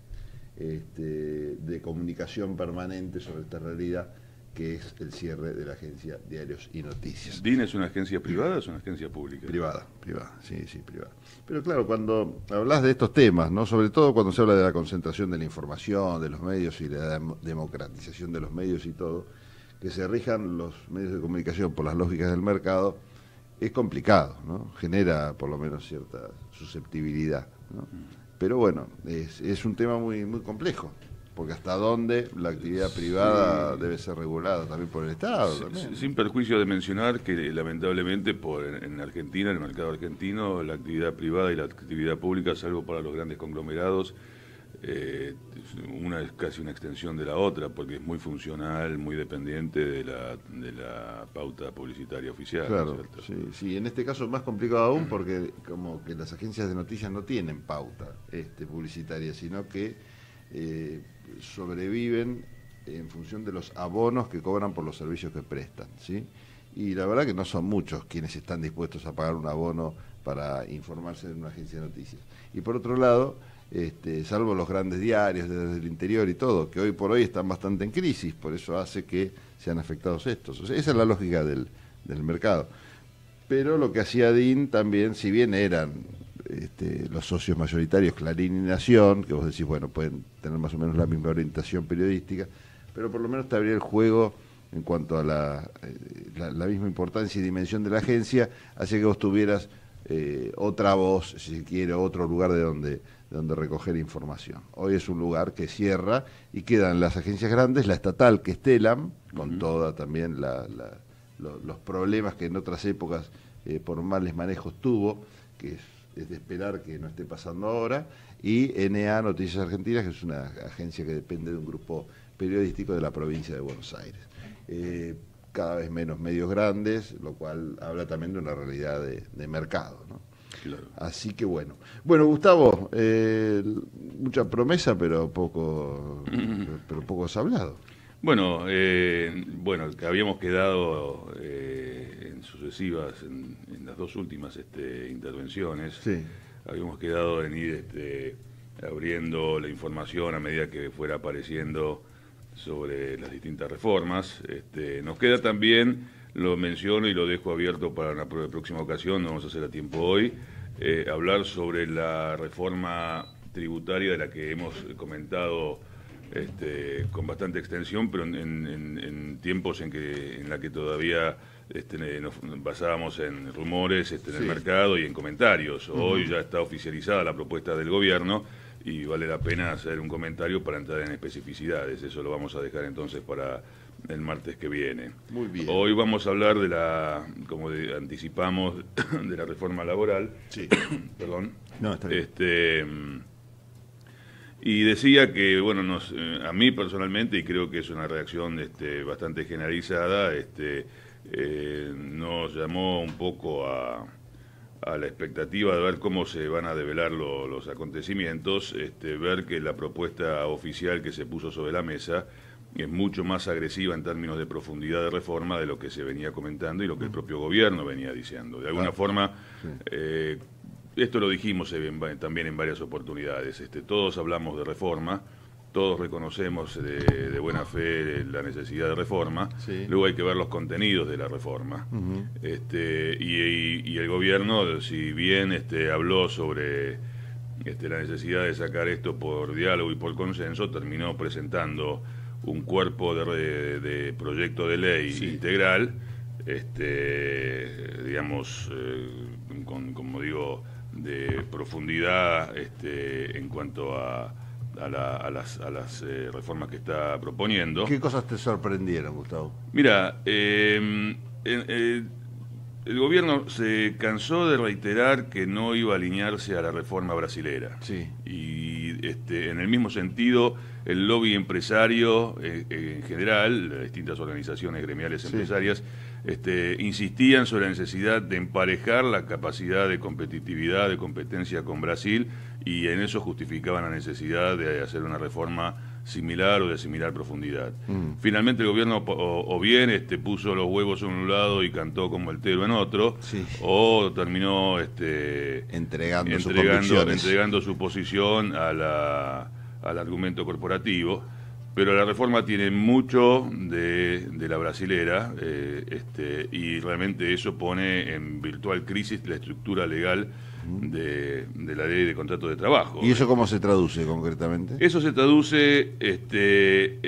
este, de comunicación permanente sobre esta realidad, que es el cierre de la agencia Diarios y Noticias. ¿D I N es una agencia privada o es una agencia pública? Privada, privada, sí, sí, privada. Pero claro, cuando hablas de estos temas, ¿no? Sobre todo cuando se habla de la concentración de la información, de los medios y de la dem- democratización de los medios y todo, que se rijan los medios de comunicación por las lógicas del mercado, es complicado, ¿no? Genera por lo menos cierta susceptibilidad, ¿no? Pero bueno, es, es un tema muy, muy complejo, porque hasta dónde la actividad privada sí. debe ser regulada también por el Estado. Sí, también. Sin perjuicio de mencionar que lamentablemente por en Argentina, en el mercado argentino, la actividad privada y la actividad pública, salvo para los grandes conglomerados, eh, una es casi una extensión de la otra, porque es muy funcional, muy dependiente de la, de la pauta publicitaria oficial. Claro, ¿cierto? sí, sí, en este caso es más complicado aún porque como que las agencias de noticias no tienen pauta este, publicitaria, sino que eh, sobreviven en función de los abonos que cobran por los servicios que prestan, ¿sí? Y la verdad que no son muchos quienes están dispuestos a pagar un abono para informarse en una agencia de noticias. Y por otro lado, este, salvo los grandes diarios desde el interior y todo, que hoy por hoy están bastante en crisis, por eso hace que sean afectados estos. O sea, esa es la lógica del, del mercado. Pero lo que hacía D I N también, si bien eran este, los socios mayoritarios Clarín y Nación, que vos decís, bueno, pueden tener más o menos la misma orientación periodística, pero por lo menos te abría el juego en cuanto a la, la, la misma importancia y dimensión de la agencia, hacía que vos tuvieras eh, otra voz, si se quiere, otro lugar de donde, de donde recoger información. Hoy es un lugar que cierra y quedan las agencias grandes, la estatal, que es Telam, con uh-huh. toda también la, la, lo, los problemas que en otras épocas eh, por males manejos tuvo, que es, es de esperar que no esté pasando ahora, y N A Noticias Argentinas, que es una agencia que depende de un grupo periodístico de la provincia de Buenos Aires. Eh, cada vez menos medios grandes, lo cual habla también de una realidad de, de mercado, ¿no? Claro. Así que bueno. Bueno, Gustavo, eh, mucha promesa, pero poco, pero poco has hablado. Bueno, eh, bueno, que habíamos quedado eh, en sucesivas, en, en las dos últimas este, intervenciones, sí. habíamos quedado en ir este, abriendo la información a medida que fuera apareciendo sobre las distintas reformas. Este, nos queda también, lo menciono y lo dejo abierto para una próxima ocasión, no vamos a hacer a tiempo hoy, eh, hablar sobre la reforma tributaria de la que hemos comentado este, con bastante extensión, pero en, en, en tiempos en que en la que todavía este, nos basábamos en rumores este, en sí. el mercado y en comentarios. Hoy uh-huh. ya está oficializada la propuesta del gobierno y vale la pena hacer un comentario para entrar en especificidades. Eso lo vamos a dejar entonces para el martes que viene. Muy bien. Hoy vamos a hablar de la, como de, anticipamos, de la reforma laboral. Sí. Perdón. No, está bien. Este, y decía que, bueno, nos, a mí personalmente, y creo que es una reacción este, bastante generalizada, este, eh, nos llamó un poco a, a la expectativa de ver cómo se van a develar lo, los acontecimientos, este, ver que la propuesta oficial que se puso sobre la mesa es mucho más agresiva en términos de profundidad de reforma de lo que se venía comentando y lo que el propio gobierno venía diciendo. De alguna forma, eh, esto lo dijimos en, también en varias oportunidades, este, todos hablamos de reforma, todos reconocemos de, de buena fe la necesidad de reforma, sí. Luego hay que ver los contenidos de la reforma. Uh-huh. este, y, y, y el gobierno, si bien este, habló sobre este, la necesidad de sacar esto por diálogo y por consenso, terminó presentando un cuerpo de, de proyecto de ley sí. integral, este, digamos, eh, con, como digo, de profundidad este, en cuanto a A, la, a las, a las eh, reformas que está proponiendo. ¿Qué cosas te sorprendieron, Gustavo? Mira, eh, eh, eh, el gobierno se cansó de reiterar que no iba a alinearse a la reforma brasilera. Sí. Y este, en el mismo sentido, el lobby empresario eh, en general, las distintas organizaciones gremiales empresarias, sí. este, insistían sobre la necesidad de emparejar la capacidad de competitividad, de competencia con Brasil, y en eso justificaban la necesidad de hacer una reforma similar o de similar profundidad. Mm. Finalmente el gobierno o, o bien este, puso los huevos en un lado y cantó como el tero en otro, sí. o terminó este, entregando, entregando, entregando su posición a la, al argumento corporativo. Pero la reforma tiene mucho de, de la brasilera eh, este, y realmente eso pone en virtual crisis la estructura legal de, de la ley de contrato de trabajo. ¿Y eso cómo se traduce concretamente? Eso se traduce este,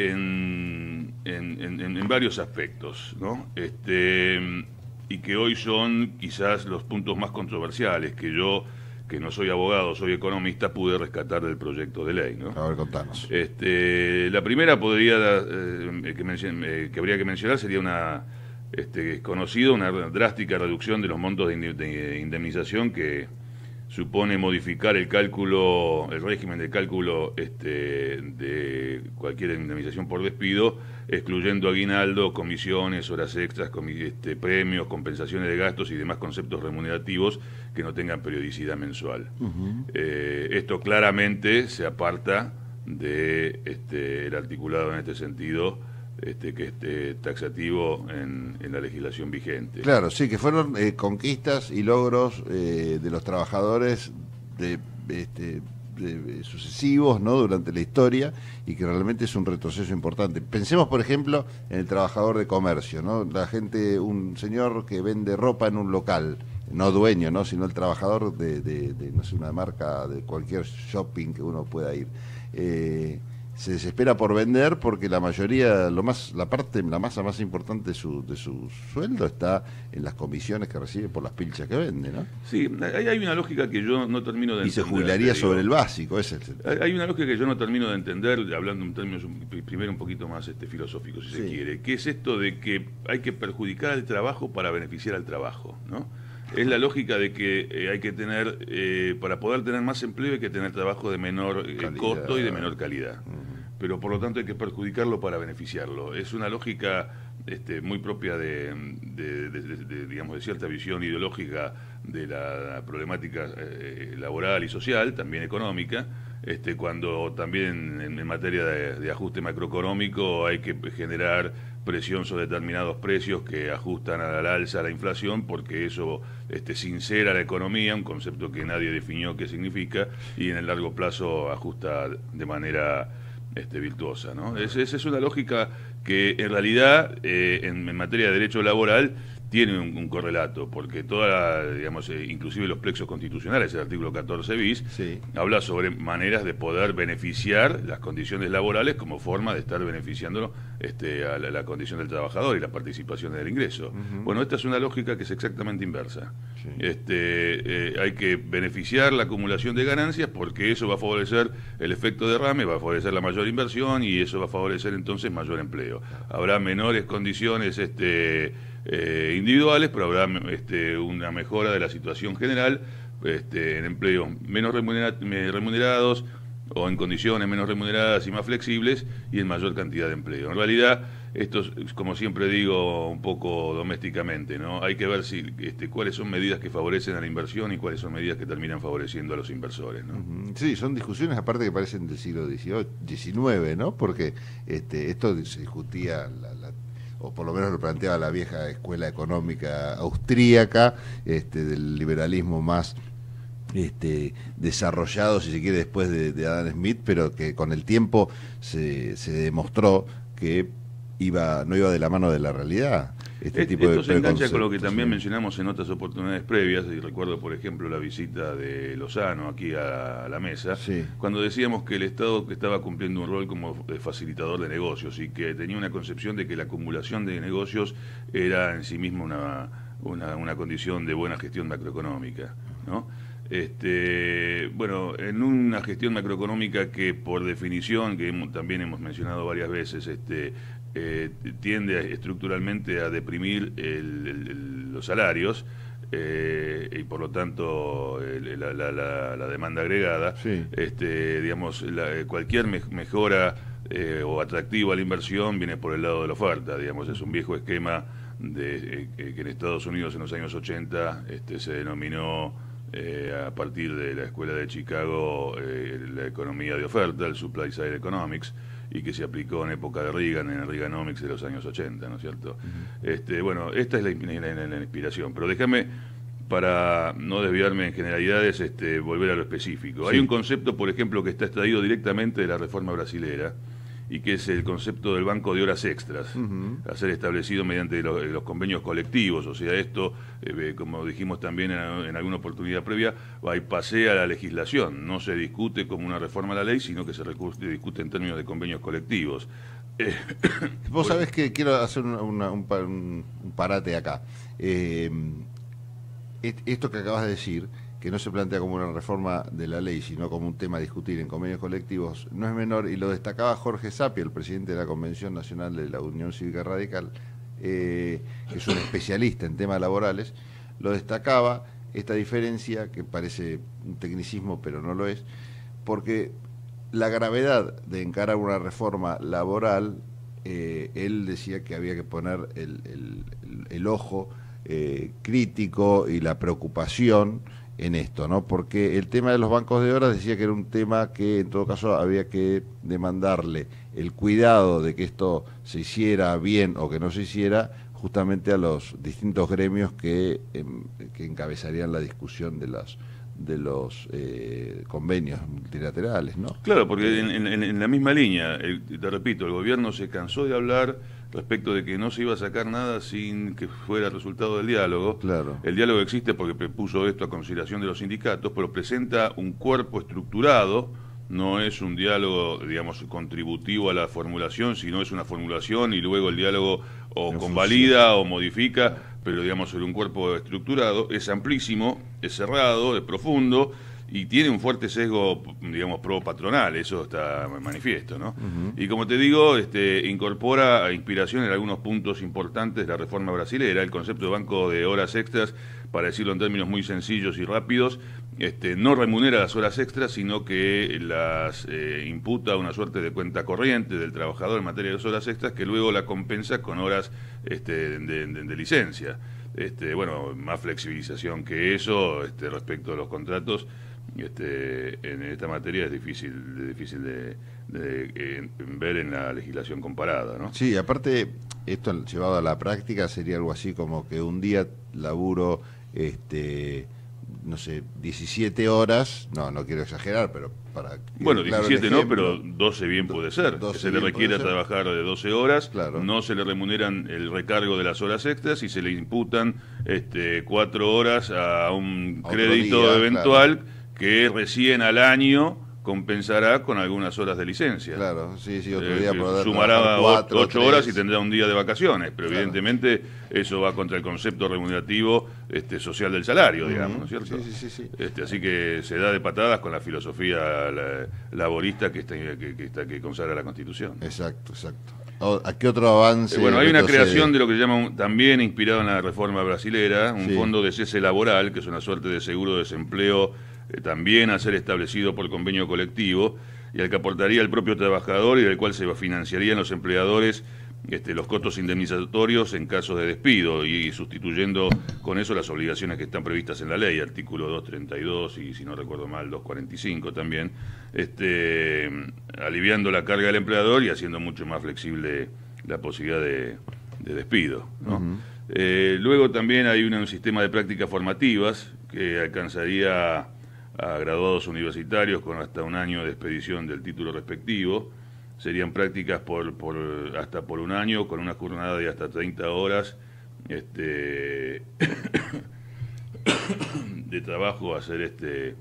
en, en, en, en varios aspectos, ¿no? Este, y que hoy son quizás los puntos más controversiales que yo, que no soy abogado, soy economista, pude rescatar del proyecto de ley, ¿no? A ver, contanos. Este, la primera podría eh, que, mencion, eh, que habría que mencionar sería una este, conocida, una drástica reducción de los montos de indemnización que supone modificar el cálculo, el régimen de cálculo este, de cualquier indemnización por despido, excluyendo aguinaldo, comisiones, horas extras, comi este, premios, compensaciones de gastos y demás conceptos remunerativos que no tengan periodicidad mensual. Uh-huh. eh, esto claramente se aparta de este, el articulado en este sentido, este, que esté taxativo en, en la legislación vigente. Claro, sí, que fueron eh, conquistas y logros eh, de los trabajadores de, este, de, de sucesivos, ¿no?, durante la historia, y que realmente es un retroceso importante. Pensemos, por ejemplo, en el trabajador de comercio, ¿no? La gente, un señor que vende ropa en un local, no dueño, ¿no?, sino el trabajador de, de, de no sé, una marca, de cualquier shopping que uno pueda ir. Eh, se desespera por vender porque la mayoría, lo más, la parte, la masa más importante de su, de su sueldo está en las comisiones que recibe por las pilchas que vende, ¿no? Sí, hay, hay una lógica que yo no termino de entender. Y se jubilaría sobre el básico, ese es el... Hay una lógica que yo no termino de entender, hablando en términos primero un poquito más este, filosóficos, si sí. se quiere, que es esto de que hay que perjudicar al trabajo para beneficiar al trabajo, ¿no? Es la lógica de que eh, hay que tener, eh, para poder tener más empleo hay que tener trabajo de menor eh, costo y de menor calidad. Uh-huh. Pero por lo tanto hay que perjudicarlo para beneficiarlo. Es una lógica este, muy propia de, de, de, de, de, digamos, de cierta visión ideológica de la problemática eh, laboral y social, también económica, este, cuando también en, en materia de, de ajuste macroeconómico hay que generar presión sobre determinados precios que ajustan al alza la inflación, porque eso este, sincera la economía, un concepto que nadie definió qué significa, y en el largo plazo ajusta de manera este, virtuosa, ¿no? Esa es, es una lógica que en realidad eh, en, en materia de derecho laboral tiene un, un correlato, porque toda la, digamos, eh, inclusive los plexos constitucionales, el artículo catorce bis, sí. habla sobre maneras de poder beneficiar las condiciones laborales como forma de estar beneficiando este, a la, la condición del trabajador y la participación del ingreso. Uh-huh. Bueno, esta es una lógica que es exactamente inversa. Sí. Este, eh, hay que beneficiar la acumulación de ganancias porque eso va a favorecer el efecto derrame, va a favorecer la mayor inversión y eso va a favorecer entonces mayor empleo. Habrá menores condiciones este, Eh, individuales, pero habrá este, una mejora de la situación general, este, en empleos menos remunera, remunerados, o en condiciones menos remuneradas y más flexibles y en mayor cantidad de empleo. En realidad, esto es, como siempre digo, un poco domésticamente, ¿no? Hay que ver si este, cuáles son medidas que favorecen a la inversión y cuáles son medidas que terminan favoreciendo a los inversores, ¿no? Sí, son discusiones aparte que parecen del siglo diecinueve, ¿no? Porque este, esto se discutía, la, la, o por lo menos lo planteaba la vieja escuela económica austríaca, este, del liberalismo más Este, desarrollado, si se quiere, después de, de Adam Smith, pero que con el tiempo se, se demostró que iba no iba de la mano de la realidad. Este es, tipo esto de se engancha con lo que preconceptos, también ¿sí? mencionamos en otras oportunidades previas, y recuerdo, por ejemplo, la visita de Lozano aquí a la mesa, sí. cuando decíamos que el Estado estaba cumpliendo un rol como facilitador de negocios y que tenía una concepción de que la acumulación de negocios era en sí misma una, una, una condición de buena gestión macroeconómica, ¿no? Este, bueno, en una gestión macroeconómica que por definición, que hemos, también hemos mencionado varias veces, este, eh, tiende a, estructuralmente a deprimir el, el, el, los salarios eh, y por lo tanto el, la, la, la, la demanda agregada, sí. este, digamos, la, cualquier me, mejora eh, o atractivo a la inversión viene por el lado de la oferta, digamos, es un viejo esquema de, eh, que en Estados Unidos en los años ochenta este, se denominó Eh, a partir de la escuela de Chicago, eh, la economía de oferta, el Supply Side Economics, y que se aplicó en época de Reagan, en el Reaganomics de los años ochenta, ¿no es cierto? Uh-huh. este, bueno, esta es la, la, la, la inspiración, pero déjame, para no desviarme en generalidades, este, volver a lo específico. Sí. Hay un concepto, por ejemplo, que está extraído directamente de la reforma brasilera, y que es el concepto del banco de horas extras, uh-huh. a ser establecido mediante los, los convenios colectivos. O sea, esto, eh, como dijimos también en, en alguna oportunidad previa, va y pasea a la legislación. No se discute como una reforma a la ley, sino que se discute en términos de convenios colectivos. Eh, Vos sabés que quiero hacer una, una, un, un, un parate acá. Eh, esto que acabas de decir, que no se plantea como una reforma de la ley, sino como un tema a discutir en convenios colectivos, no es menor, y lo destacaba Jorge Sapia, el presidente de la Convención Nacional de la Unión Cívica Radical, eh, que es un especialista en temas laborales, lo destacaba esta diferencia, que parece un tecnicismo, pero no lo es, porque la gravedad de encarar una reforma laboral, eh, él decía que había que poner el, el, el, el ojo eh, crítico y la preocupación en esto, ¿no? Porque el tema de los bancos de horas decía que era un tema que en todo caso había que demandarle el cuidado de que esto se hiciera bien o que no se hiciera justamente a los distintos gremios que, eh, que encabezarían la discusión de las de los eh, convenios multilaterales, ¿no? Claro, porque en, en, en la misma línea, el, te repito, el gobierno se cansó de hablar respecto de que no se iba a sacar nada sin que fuera resultado del diálogo. Claro. El diálogo existe porque puso esto a consideración de los sindicatos, pero presenta un cuerpo estructurado, no es un diálogo, digamos, contributivo a la formulación, sino es una formulación y luego el diálogo o no convalida funciona. O modifica, pero digamos sobre un cuerpo estructurado, es amplísimo, es cerrado, es profundo y tiene un fuerte sesgo, digamos, pro patronal, eso está manifiesto, ¿no? Uh-huh. Y como te digo, este, incorpora a inspiración en algunos puntos importantes de la reforma brasilera, el concepto de banco de horas extras, para decirlo en términos muy sencillos y rápidos, este, no remunera las horas extras, sino que las eh, imputa una suerte de cuenta corriente del trabajador en materia de las horas extras, que luego la compensa con horas este, de, de, de licencia. Este, bueno, más flexibilización que eso este, respecto a los contratos. Este, en esta materia es difícil, difícil de, de, de ver en la legislación comparada, ¿no? Sí, aparte, esto llevado a la práctica sería algo así como que un día laburo, este, no sé, diecisiete horas, no, no quiero exagerar, pero para... Bueno, claro, diecisiete ejemplo, no, pero doce bien puede ser. Que se le requiera trabajar de doce horas, claro. No se le remuneran el recargo de las horas extras y se le imputan este, cuatro horas a un Otro crédito día, eventual, claro, que recién al año compensará con algunas horas de licencia. Claro, sí, sí, otro día eh, sumará cuatro, ocho horas y tendrá un día de vacaciones, pero claro, evidentemente eso va contra el concepto remunerativo este, social del salario, digamos, ¿no es cierto? Sí, sí, sí, sí. Este, así que se da de patadas con la filosofía la, laborista que, está, que, que, está, que consagra la Constitución. Exacto, exacto. ¿A qué otro avance? Eh, bueno, hay una creación de lo que se llama, un, también inspirado en la reforma brasilera, un sí. fondo de cese laboral, que es una suerte de seguro de desempleo, eh, también a ser establecido por convenio colectivo, y al que aportaría el propio trabajador y del cual se financiarían los empleadores este, los costos indemnizatorios en caso de despido y sustituyendo con eso las obligaciones que están previstas en la ley, artículo doscientos treinta y dos y si no recuerdo mal doscientos cuarenta y cinco también, este, aliviando la carga del empleador y haciendo mucho más flexible la posibilidad de, de despido, ¿no? Uh-huh. eh, luego también hay una, un sistema de prácticas formativas que alcanzaría a graduados universitarios con hasta un año de expedición del título respectivo. Serían prácticas por, por hasta por un año, con una jornada de hasta treinta horas este, de trabajo a ser este,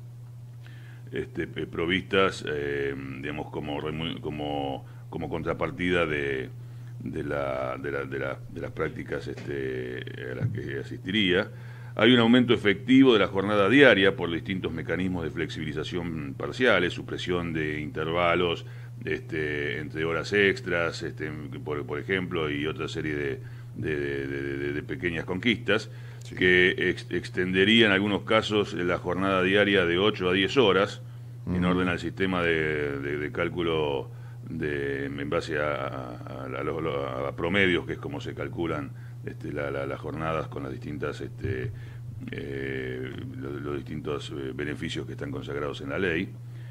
este, provistas, eh, digamos, como, como, como contrapartida de, de, la, de, la, de, la, de las prácticas este, a las que asistiría. Hay un aumento efectivo de la jornada diaria por distintos mecanismos de flexibilización parciales, supresión de intervalos, Este, entre horas extras, este, por, por ejemplo, y otra serie de, de, de, de, de pequeñas conquistas, sí, que ex, extenderían en algunos casos la jornada diaria de ocho a diez horas, uh-huh, en orden al sistema de, de, de cálculo de, en base a, a, a, a, a promedios, que es como se calculan este, la, la, las jornadas con las distintas este, eh, los, los distintos beneficios que están consagrados en la ley.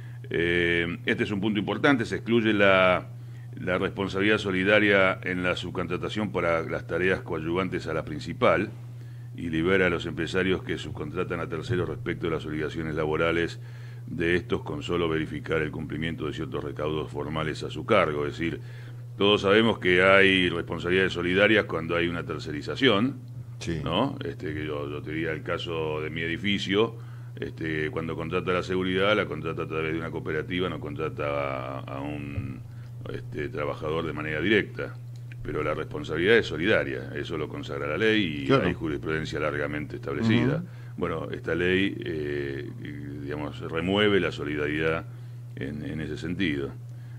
Eh, este es un punto importante, se excluye la, la responsabilidad solidaria en la subcontratación para las tareas coadyuvantes a la principal y libera a los empresarios que subcontratan a terceros respecto de las obligaciones laborales de estos con solo verificar el cumplimiento de ciertos recaudos formales a su cargo. Es decir, todos sabemos que hay responsabilidades solidarias cuando hay una tercerización, sí, ¿no? Este, que yo, yo te diría el caso de mi edificio. Este, cuando contrata la seguridad, la contrata a través de una cooperativa, no contrata a, a un este, trabajador de manera directa. Pero la responsabilidad es solidaria, eso lo consagra la ley y claro, hay jurisprudencia largamente establecida. Uh-huh. Bueno, esta ley, eh, digamos, remueve la solidaridad en, en ese sentido.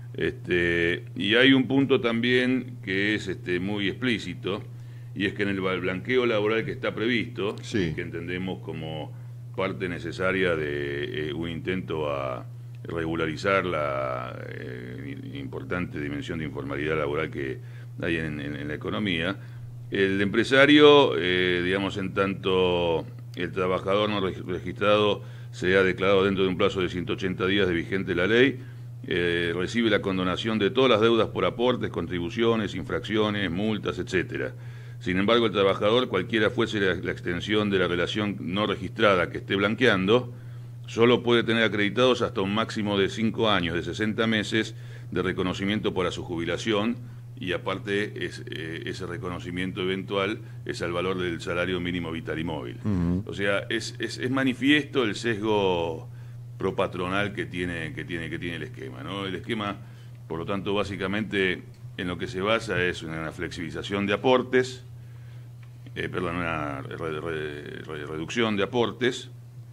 Este, y hay un punto también que es este, muy explícito, y es que en el blanqueo laboral que está previsto, sí, que entendemos como parte necesaria de eh, un intento a regularizar la eh, importante dimensión de informalidad laboral que hay en, en, en la economía, el empresario, eh, digamos, en tanto el trabajador no registrado se ha declarado dentro de un plazo de ciento ochenta días de vigente la ley, eh, recibe la condonación de todas las deudas por aportes, contribuciones, infracciones, multas, etcétera. Sin embargo, el trabajador, cualquiera fuese la, la extensión de la relación no registrada que esté blanqueando, solo puede tener acreditados hasta un máximo de cinco años, de sesenta meses, de reconocimiento para su jubilación, y aparte es, eh, ese reconocimiento eventual es al valor del salario mínimo vital y móvil. Uh-huh. O sea, es, es, es manifiesto el sesgo propatronal que tiene, que tiene, que tiene el esquema, ¿no? El esquema, por lo tanto, básicamente en lo que se basa es en una flexibilización de aportes, Eh, perdón, una re, re, re, reducción de aportes.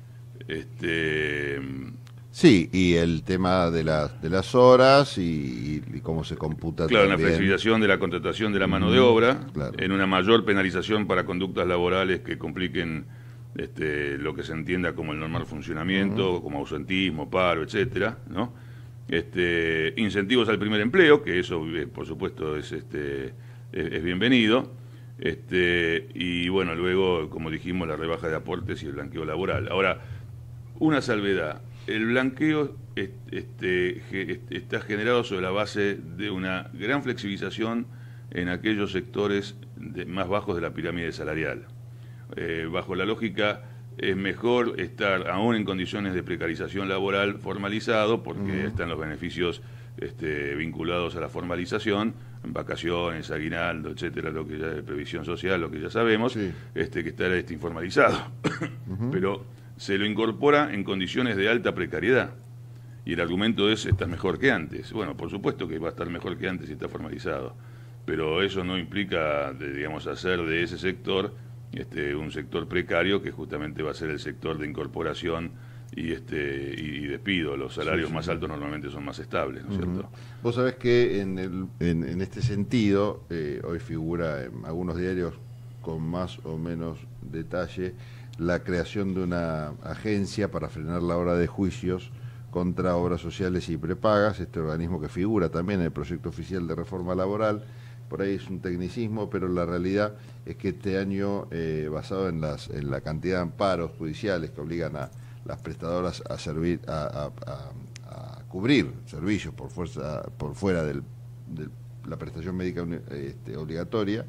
Este, sí, y el tema de, la, de las horas y, y cómo se computa. Claro, también. Una flexibilización de la contratación de la mano mm, de obra, claro, en una mayor penalización para conductas laborales que compliquen este, lo que se entienda como el normal funcionamiento, uh-huh, como ausentismo, paro, etcétera, ¿no? Este, incentivos al primer empleo, que eso, eh, por supuesto, es, este, es, es bienvenido. Este, y bueno, luego, como dijimos, la rebaja de aportes y el blanqueo laboral. Ahora, una salvedad, el blanqueo este, está generado sobre la base de una gran flexibilización en aquellos sectores de, más bajos de la pirámide salarial. Eh, bajo la lógica, es mejor estar aún en condiciones de precarización laboral formalizado, porque uh-huh, están los beneficios este, vinculados a la formalización, vacaciones, aguinaldo, etcétera, lo que ya es previsión social, lo que ya sabemos, sí, este, que está este, informalizado. Uh-huh. Pero se lo incorpora en condiciones de alta precariedad. Y el argumento es, está mejor que antes. Bueno, por supuesto que va a estar mejor que antes si está formalizado. Pero eso no implica, de, digamos, hacer de ese sector este, un sector precario, que justamente va a ser el sector de incorporación y este y despido. Los salarios sí, sí, más altos normalmente son más estables, ¿no es uh-huh, cierto? Vos sabés que en, el, en, en este sentido, eh, hoy figura en algunos diarios con más o menos detalle la creación de una agencia para frenar la hora de juicios contra Obras Sociales y Prepagas, este organismo que figura también en el proyecto oficial de reforma laboral. Por ahí es un tecnicismo, pero la realidad es que este año, eh, basado en, las, en la cantidad de amparos judiciales que obligan a las prestadoras a servir, a, a, a, a cubrir servicios por fuerza, por fuera de la prestación médica este, obligatoria,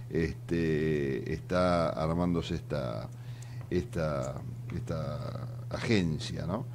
este, está armándose esta, esta, esta agencia, ¿no?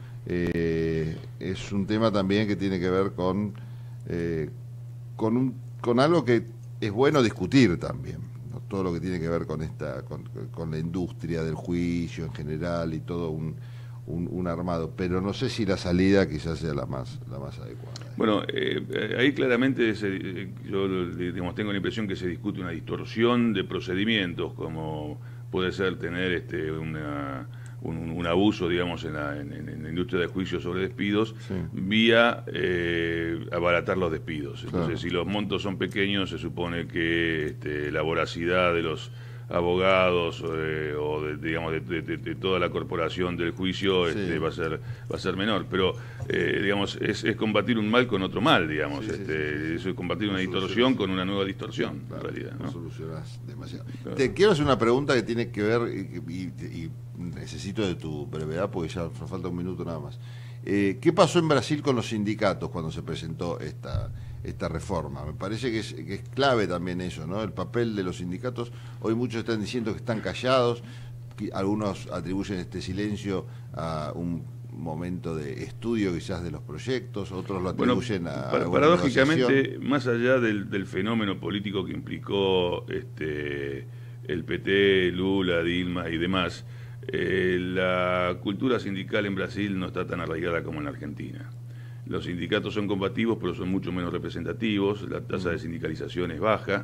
Eh, es un tema también que tiene que ver con, eh, con, un, con algo que es bueno discutir también, ¿no? Todo lo que tiene que ver con esta con, con la industria del juicio en general y todo un, un, un armado, pero no sé si la salida quizás sea la más la más adecuada. Bueno, eh, ahí claramente se, yo digamos, tengo la impresión que se discute una distorsión de procedimientos, como puede ser tener este una Un, un abuso, digamos, en la, en, en la industria de juicio sobre despidos, sí. vía eh, abaratar los despidos. Entonces, claro. si los montos son pequeños, se supone que este, la voracidad de los abogados eh, o de, digamos de, de, de toda la corporación del juicio sí. este, va a ser va a ser menor, pero eh, digamos es, es combatir un mal con otro mal, digamos, sí, este, sí, sí. eso es combatir no una distorsión con una nueva distorsión, claro, en realidad, ¿no? No solucionás demasiado. Claro. Te quiero hacer una pregunta que tiene que ver y, y, y necesito de tu brevedad porque ya nos falta un minuto nada más. Eh, ¿Qué pasó en Brasil con los sindicatos cuando se presentó esta esta reforma? Me parece que es, que es clave también eso, ¿no? El papel de los sindicatos. Hoy muchos están diciendo que están callados, algunos atribuyen este silencio a un momento de estudio quizás de los proyectos, otros lo atribuyen bueno, a... Para, paradójicamente, más allá del, del fenómeno político que implicó este el P T, Lula, Dilma y demás, eh, la cultura sindical en Brasil no está tan arraigada como en Argentina. Los sindicatos son combativos, pero son mucho menos representativos, la tasa de sindicalización es baja,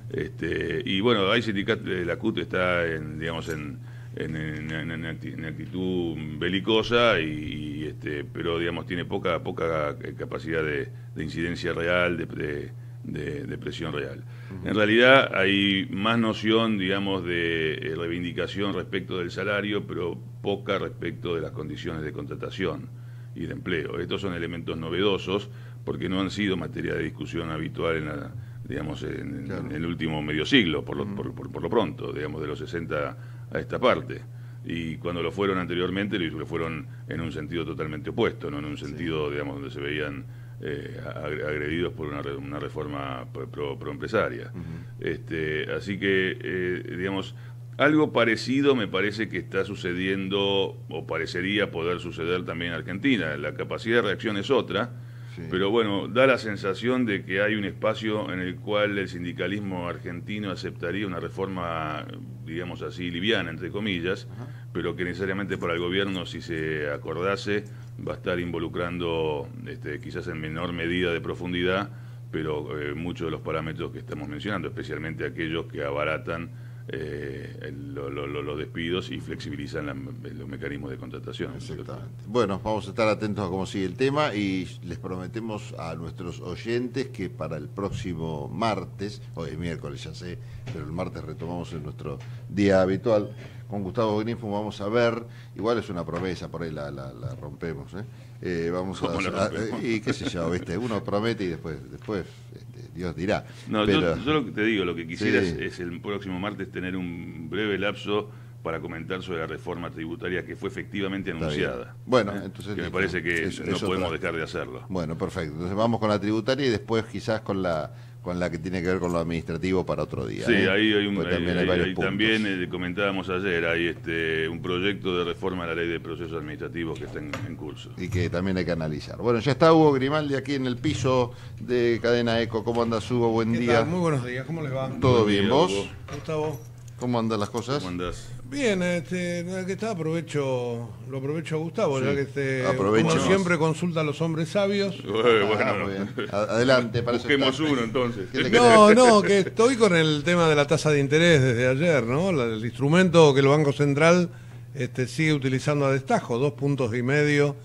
este, y bueno, hay sindicatos, la C U T está en, digamos, en, en, en, en, en actitud belicosa, y, y este, pero digamos tiene poca, poca capacidad de, de incidencia real, de, de, de, de presión real. Uh-huh. En realidad hay más noción, digamos, de reivindicación respecto del salario, pero poca respecto de las condiciones de contratación y de empleo. Estos son elementos novedosos porque no han sido materia de discusión habitual en, la, digamos, en, claro. en el último medio siglo, por lo, uh-huh. por, por, por lo pronto, digamos, de los sesenta a esta parte. Y cuando lo fueron anteriormente, lo fueron en un sentido totalmente opuesto, no en un sentido, sí. digamos, donde se veían eh, agredidos por una, una reforma pro, pro empresaria. Uh-huh. Este, así que, eh, digamos, algo parecido me parece que está sucediendo, o parecería poder suceder también en Argentina. La capacidad de reacción es otra, sí. pero bueno, da la sensación de que hay un espacio en el cual el sindicalismo argentino aceptaría una reforma, digamos así, liviana, entre comillas, ajá. pero que necesariamente para el gobierno, si se acordase, va a estar involucrando, este, quizás en menor medida de profundidad, pero eh, muchos de los parámetros que estamos mencionando, especialmente aquellos que abaratan Eh, el, lo, lo, los despidos y flexibilizan la, los mecanismos de contratación. Exactamente. Bueno, vamos a estar atentos a cómo sigue el tema y les prometemos a nuestros oyentes que para el próximo martes, hoy es miércoles ya sé, pero el martes retomamos en nuestro día habitual, con Gustavo Greenfum vamos a ver, igual es una promesa, por ahí la, la, la rompemos, ¿eh? Eh, vamos a, a y qué sé yo, ¿viste? Uno promete y después después este, Dios dirá. No, pero, yo, yo lo que te digo, lo que quisiera sí. es, es el próximo martes tener un breve lapso para comentar sobre la reforma tributaria que fue efectivamente anunciada. Bueno, ¿eh? entonces que me parece que es, no es podemos otra. dejar de hacerlo. Bueno, perfecto. Entonces vamos con la tributaria y después quizás con la con la que tiene que ver con lo administrativo para otro día. Sí, ¿eh? ahí hay un Porque hay, también, hay, hay hay también eh, comentábamos ayer, hay este un proyecto de reforma a la ley de procesos administrativos que está en, en curso. Y que también hay que analizar. Bueno, ya está Hugo Grimaldi aquí en el piso de Cadena Eco. ¿Cómo andas, Hugo? Buen ¿Qué día. tal? Muy buenos días, ¿cómo les va? ¿Todo Buen bien? día, ¿Vos? Hugo. Gustavo. ¿Cómo andan las cosas? ¿Cómo andás? Bien, este, que está, aprovecho, lo aprovecho a Gustavo, sí. ya que este, Aprovecho. como siempre consulta a los hombres sabios. Bueno, ah, bueno. Adelante, para busquemos uno entonces. No, no, que estoy con el tema de la tasa de interés desde ayer, ¿no? La, el instrumento que el Banco Central este, sigue utilizando a destajo, dos puntos y medio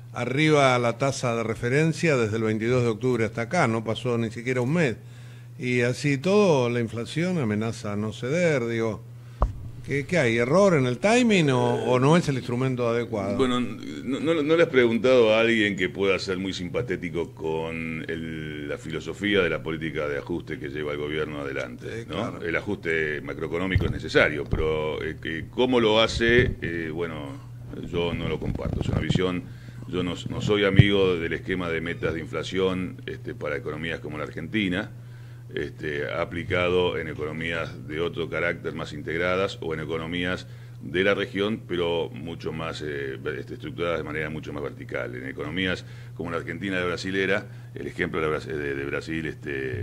arriba la tasa de referencia desde el veintidós de octubre hasta acá, no pasó ni siquiera un mes. Y así todo, la inflación amenaza a no ceder, digo... ¿Qué, qué hay? ¿Error en el timing o, o no es el instrumento adecuado? Bueno, no, no, no le has preguntado a alguien que pueda ser muy simpatético con el, la filosofía de la política de ajuste que lleva el gobierno adelante, ¿no? Claro. El ajuste macroeconómico es necesario, pero eh, que cómo lo hace, eh, bueno, yo no lo comparto. Es una visión, yo no, no soy amigo del esquema de metas de inflación este, para economías como la Argentina. Este, aplicado en economías de otro carácter más integradas o en economías de la región, pero mucho más eh, este, estructuradas de manera mucho más vertical. En economías como la Argentina y la brasilera, el ejemplo de, de, de Brasil este,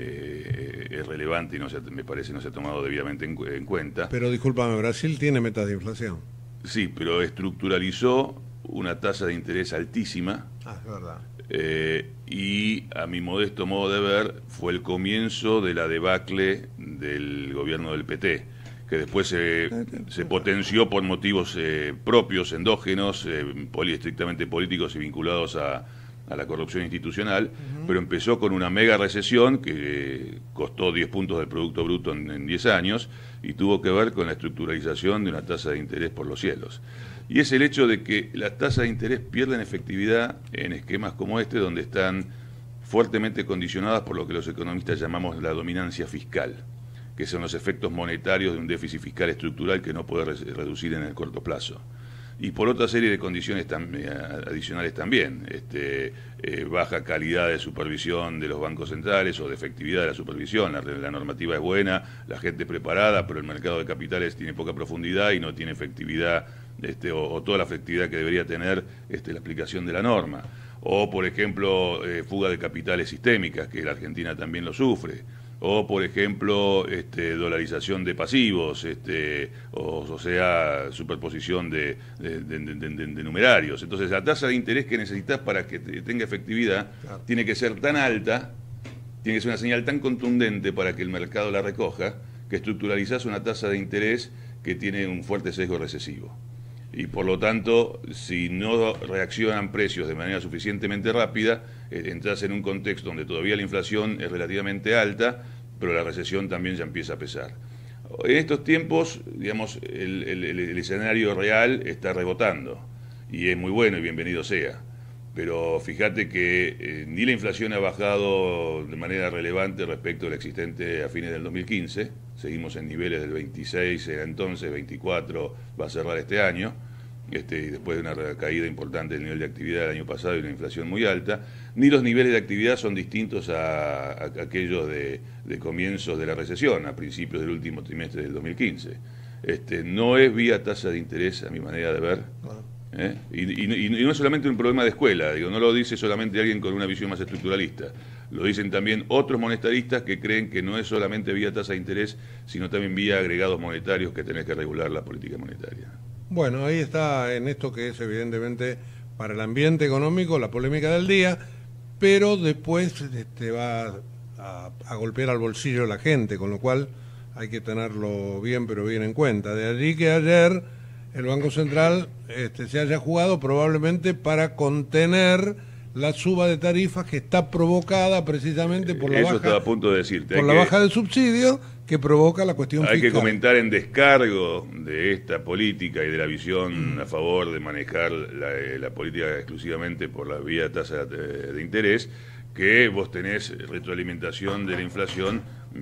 eh, es relevante y no se, me parece no se ha tomado debidamente en, en cuenta. Pero discúlpame, Brasil tiene metas de inflación. Sí, pero estructuralizó una tasa de interés altísima. Ah, es verdad. Eh, y a mi modesto modo de ver fue el comienzo de la debacle del gobierno del P T, que después se, se potenció por motivos eh, propios, endógenos, eh, poli, estrictamente políticos y vinculados a, a la corrupción institucional, uh-huh. pero empezó con una mega recesión que costó diez puntos del Producto Bruto en, en diez años y tuvo que ver con la estructuralización de una tasa de interés por los cielos. Y es el hecho de que las tasas de interés pierden efectividad en esquemas como este, donde están fuertemente condicionadas por lo que los economistas llamamos la dominancia fiscal, que son los efectos monetarios de un déficit fiscal estructural que no puede re- reducir en el corto plazo. Y por otra serie de condiciones tam- adicionales también, este, eh, baja calidad de supervisión de los bancos centrales o de efectividad de la supervisión. La, la normativa es buena, la gente es preparada, pero el mercado de capitales tiene poca profundidad y no tiene efectividad Este, o, o toda la efectividad que debería tener este, la aplicación de la norma. O, por ejemplo, eh, fuga de capitales sistémicas, que la Argentina también lo sufre. O, por ejemplo, este, dolarización de pasivos, este, o, o sea, superposición de, de, de, de, de, de numerarios. Entonces, la tasa de interés que necesitas para que te, tenga efectividad claro. tiene que ser tan alta, tiene que ser una señal tan contundente para que el mercado la recoja, que estructuralizás una tasa de interés que tiene un fuerte sesgo recesivo. Y por lo tanto, si no reaccionan precios de manera suficientemente rápida, eh, entras en un contexto donde todavía la inflación es relativamente alta, pero la recesión también ya empieza a pesar. En estos tiempos, digamos, el, el, el escenario real está rebotando, y es muy bueno y bienvenido sea. Pero fíjate que eh, ni la inflación ha bajado de manera relevante respecto a la existente a fines del dos mil quince, seguimos en niveles del veintiséis, era entonces veinticuatro, va a cerrar este año, este, y después de una caída importante del nivel de actividad del año pasado y una inflación muy alta, ni los niveles de actividad son distintos a, a, a aquellos de, de comienzos de la recesión, a principios del último trimestre del dos mil quince. Este, no es vía tasa de interés, a mi manera de ver. Bueno. ¿Eh? Y, y, y no es solamente un problema de escuela, digo, no lo dice solamente alguien con una visión más estructuralista, lo dicen también otros monetaristas que creen que no es solamente vía tasa de interés, sino también vía agregados monetarios que tenés que regular la política monetaria. Bueno, ahí está en esto que es evidentemente para el ambiente económico la polémica del día, pero después este, va a, a golpear al bolsillo de la gente, con lo cual hay que tenerlo bien, pero bien en cuenta. De allí que ayer el Banco Central este, se haya jugado probablemente para contener la suba de tarifas que está provocada precisamente por la, Eso baja, estaba a punto de decirte. por la que, baja del subsidio que provoca la cuestión hay fiscal. Hay que comentar en descargo de esta política y de la visión mm. a favor de manejar la, la política exclusivamente por la vía de tasa de, de interés, que vos tenés retroalimentación de la inflación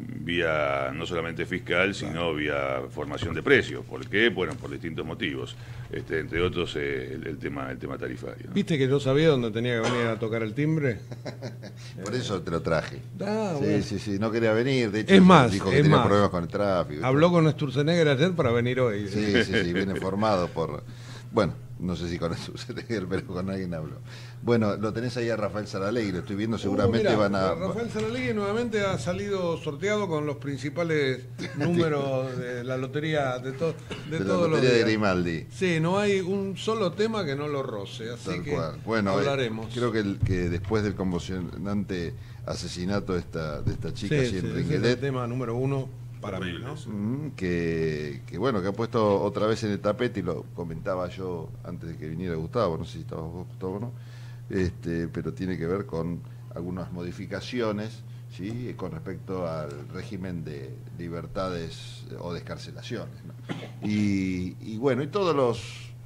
vía no solamente fiscal, sino vía formación de precios. ¿Por qué? Bueno, por distintos motivos, este, entre otros eh, el, el tema el tema tarifario. ¿Viste que yo sabía dónde tenía que venir a tocar el timbre? Por eso te lo traje. Ah, sí, bueno. sí, sí, no quería venir. De hecho, es más, dijo que es tenía más. problemas con el tráfico. Habló con Sturzenegger ayer para venir hoy. Sí, sí, sí, viene formado por... Bueno, no sé si con Sturzenegger, pero con alguien habló. Bueno, lo tenés ahí a Rafael Saralegui, lo estoy viendo, seguramente uh, mirá, van a... Rafael Saralegui nuevamente ha salido sorteado con los principales números de la lotería de, to, de, de todos los días. De Grimaldi. Sí, no hay un solo tema que no lo roce, así Tal que cual. Bueno, hablaremos. Eh, creo que, el, que después del conmocionante asesinato de esta, de esta chica, sí, siempre sí, en es el tema número uno para mí, ¿no? Mm, que, que bueno, que ha puesto otra vez en el tapete, y lo comentaba yo antes de que viniera Gustavo, no sé si estabas vos, Gustavo, o no, este, pero tiene que ver con algunas modificaciones, ¿sí? Con respecto al régimen de libertades o de excarcelaciones, ¿no? Y, y bueno, y todos los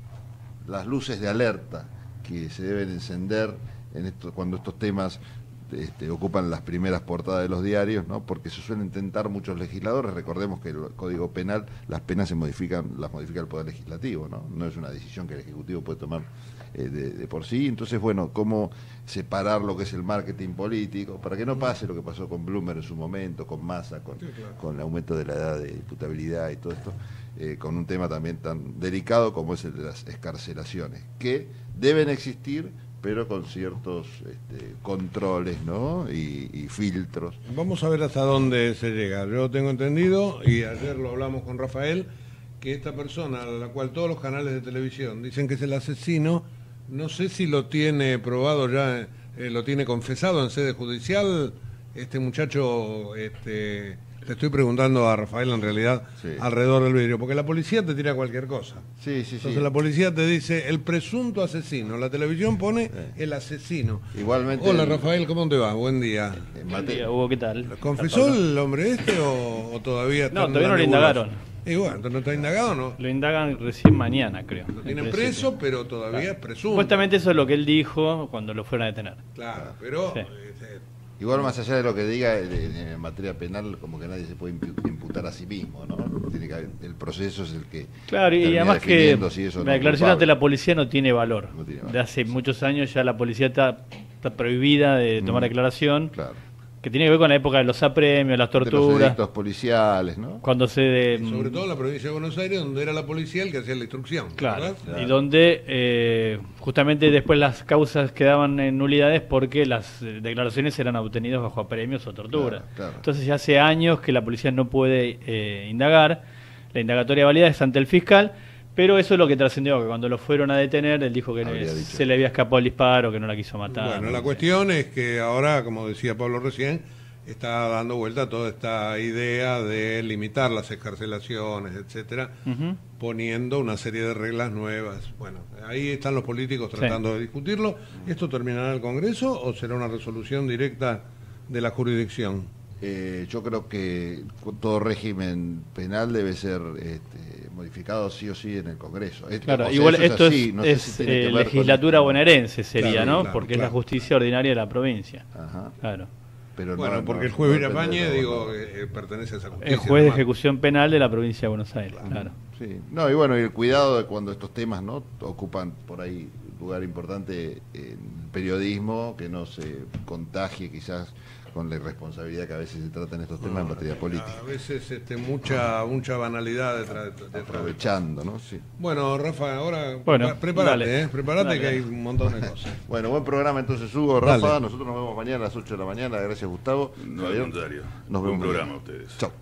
las luces de alerta que se deben encender en esto, cuando estos temas este, ocupan las primeras portadas de los diarios, ¿no? Porque se suelen intentar muchos legisladores. Recordemos que el Código Penal, las penas se modifican, las modifica el Poder Legislativo, ¿no? No es una decisión que el Ejecutivo puede tomar eh, de, de por sí. Entonces, bueno, cómo separar lo que es el marketing político, para que no pase lo que pasó con Bloomer en su momento, con Massa, con, sí, claro. con el aumento de la edad de imputabilidad y todo esto, eh, con un tema también tan delicado como es el de las excarcelaciones, que deben existir, pero con ciertos este, controles, ¿no? Y, y filtros. Vamos a ver hasta dónde se llega. Yo tengo entendido, y ayer lo hablamos con Rafael, que esta persona, a la cual todos los canales de televisión dicen que es el asesino, no sé si lo tiene probado ya, eh, lo tiene confesado en sede judicial. Este muchacho, este, te estoy preguntando a Rafael en realidad, sí. alrededor del vidrio, porque la policía te tira cualquier cosa. Sí, sí, Entonces sí. la policía te dice el presunto asesino, la televisión pone sí. el asesino. Igualmente. Hola Rafael, ¿cómo te va? Buen día. Buen día, Hugo, ¿qué tal? ¿Confesó el hombre este o, o todavía está? No, todavía no lo indagaron. Y bueno, ¿no está indagado o no? Lo indagan recién mañana, creo. Lo tienen preso, pero todavía es presunto. Supuestamente eso es lo que él dijo cuando lo fueron a detener. Claro, pero... Sí. Este, igual más allá de lo que diga en materia penal, como que nadie se puede imputar a sí mismo, ¿no? Tiene que haber, el proceso es el que... Claro, y además que si eso la no declaración ante la policía no tiene valor. No tiene valor. De hace muchos años ya la policía está, está prohibida de tomar mm, declaración. Claro. Que tiene que ver con la época de los apremios, las torturas. De los edictos policiales, ¿no? Cuando se... De, sobre todo en la provincia de Buenos Aires, donde era la policía el que hacía la instrucción. Claro, claro. Y donde eh, justamente después las causas quedaban en nulidades porque las declaraciones eran obtenidas bajo apremios o tortura. Claro, claro. Entonces ya hace años que la policía no puede eh, indagar. La indagatoria válida es ante el fiscal, pero eso es lo que trascendió, que cuando lo fueron a detener, él dijo que no, se le había escapado el disparo, que no la quiso matar. Bueno, no la sé. cuestión es que ahora, como decía Pablo recién, está dando vuelta toda esta idea de limitar las excarcelaciones, etcétera, uh-huh. poniendo una serie de reglas nuevas. Bueno, ahí están los políticos tratando sí. de discutirlo. ¿Esto terminará en el Congreso o será una resolución directa de la jurisdicción? Eh, yo creo que todo régimen penal debe ser este, modificado sí o sí en el Congreso. Este, claro, o sea, igual es esto así, es, no es sé si tiene eh, que ver legislatura con... bonaerense sería, claro, ¿no? claro, porque claro. es la justicia ordinaria de la provincia. Ajá. Claro. Pero bueno, no, porque no, el juez Virapañe, no, digo, no. Eh, pertenece a esa justicia. El juez nomás. de ejecución penal de la provincia de Buenos Aires, claro. claro. Sí. No, y bueno, y el cuidado de cuando estos temas no ocupan por ahí lugar importante en el periodismo, que no se contagie quizás con la irresponsabilidad que a veces se tratan estos temas no, en materia política. A veces este, mucha mucha banalidad detrás de, de aprovechando, ¿no? Sí. Bueno, Rafa, ahora bueno, prepárate, eh, prepárate que hay un montón de cosas. Bueno, buen programa entonces, Hugo, Rafa. Dale. Nosotros nos vemos mañana a las ocho de la mañana. Gracias, Gustavo. No, al contrario. Nos vemos. Buen programa a ustedes. Chao.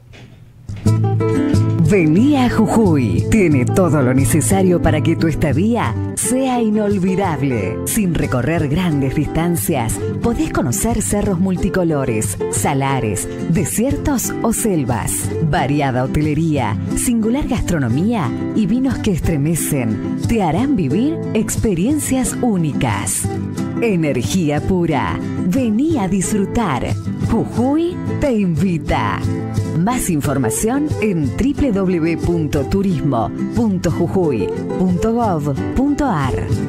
Vení a Jujuy. Tiene todo lo necesario para que tu estadía sea inolvidable. Sin recorrer grandes distancias, podés conocer cerros multicolores, salares, desiertos o selvas. Variada hotelería, singular gastronomía y vinos que estremecen te harán vivir experiencias únicas. Energía pura. Vení a disfrutar. Jujuy te invita. Más información en doble u doble u doble u punto turismo punto jujuy punto gov punto ar.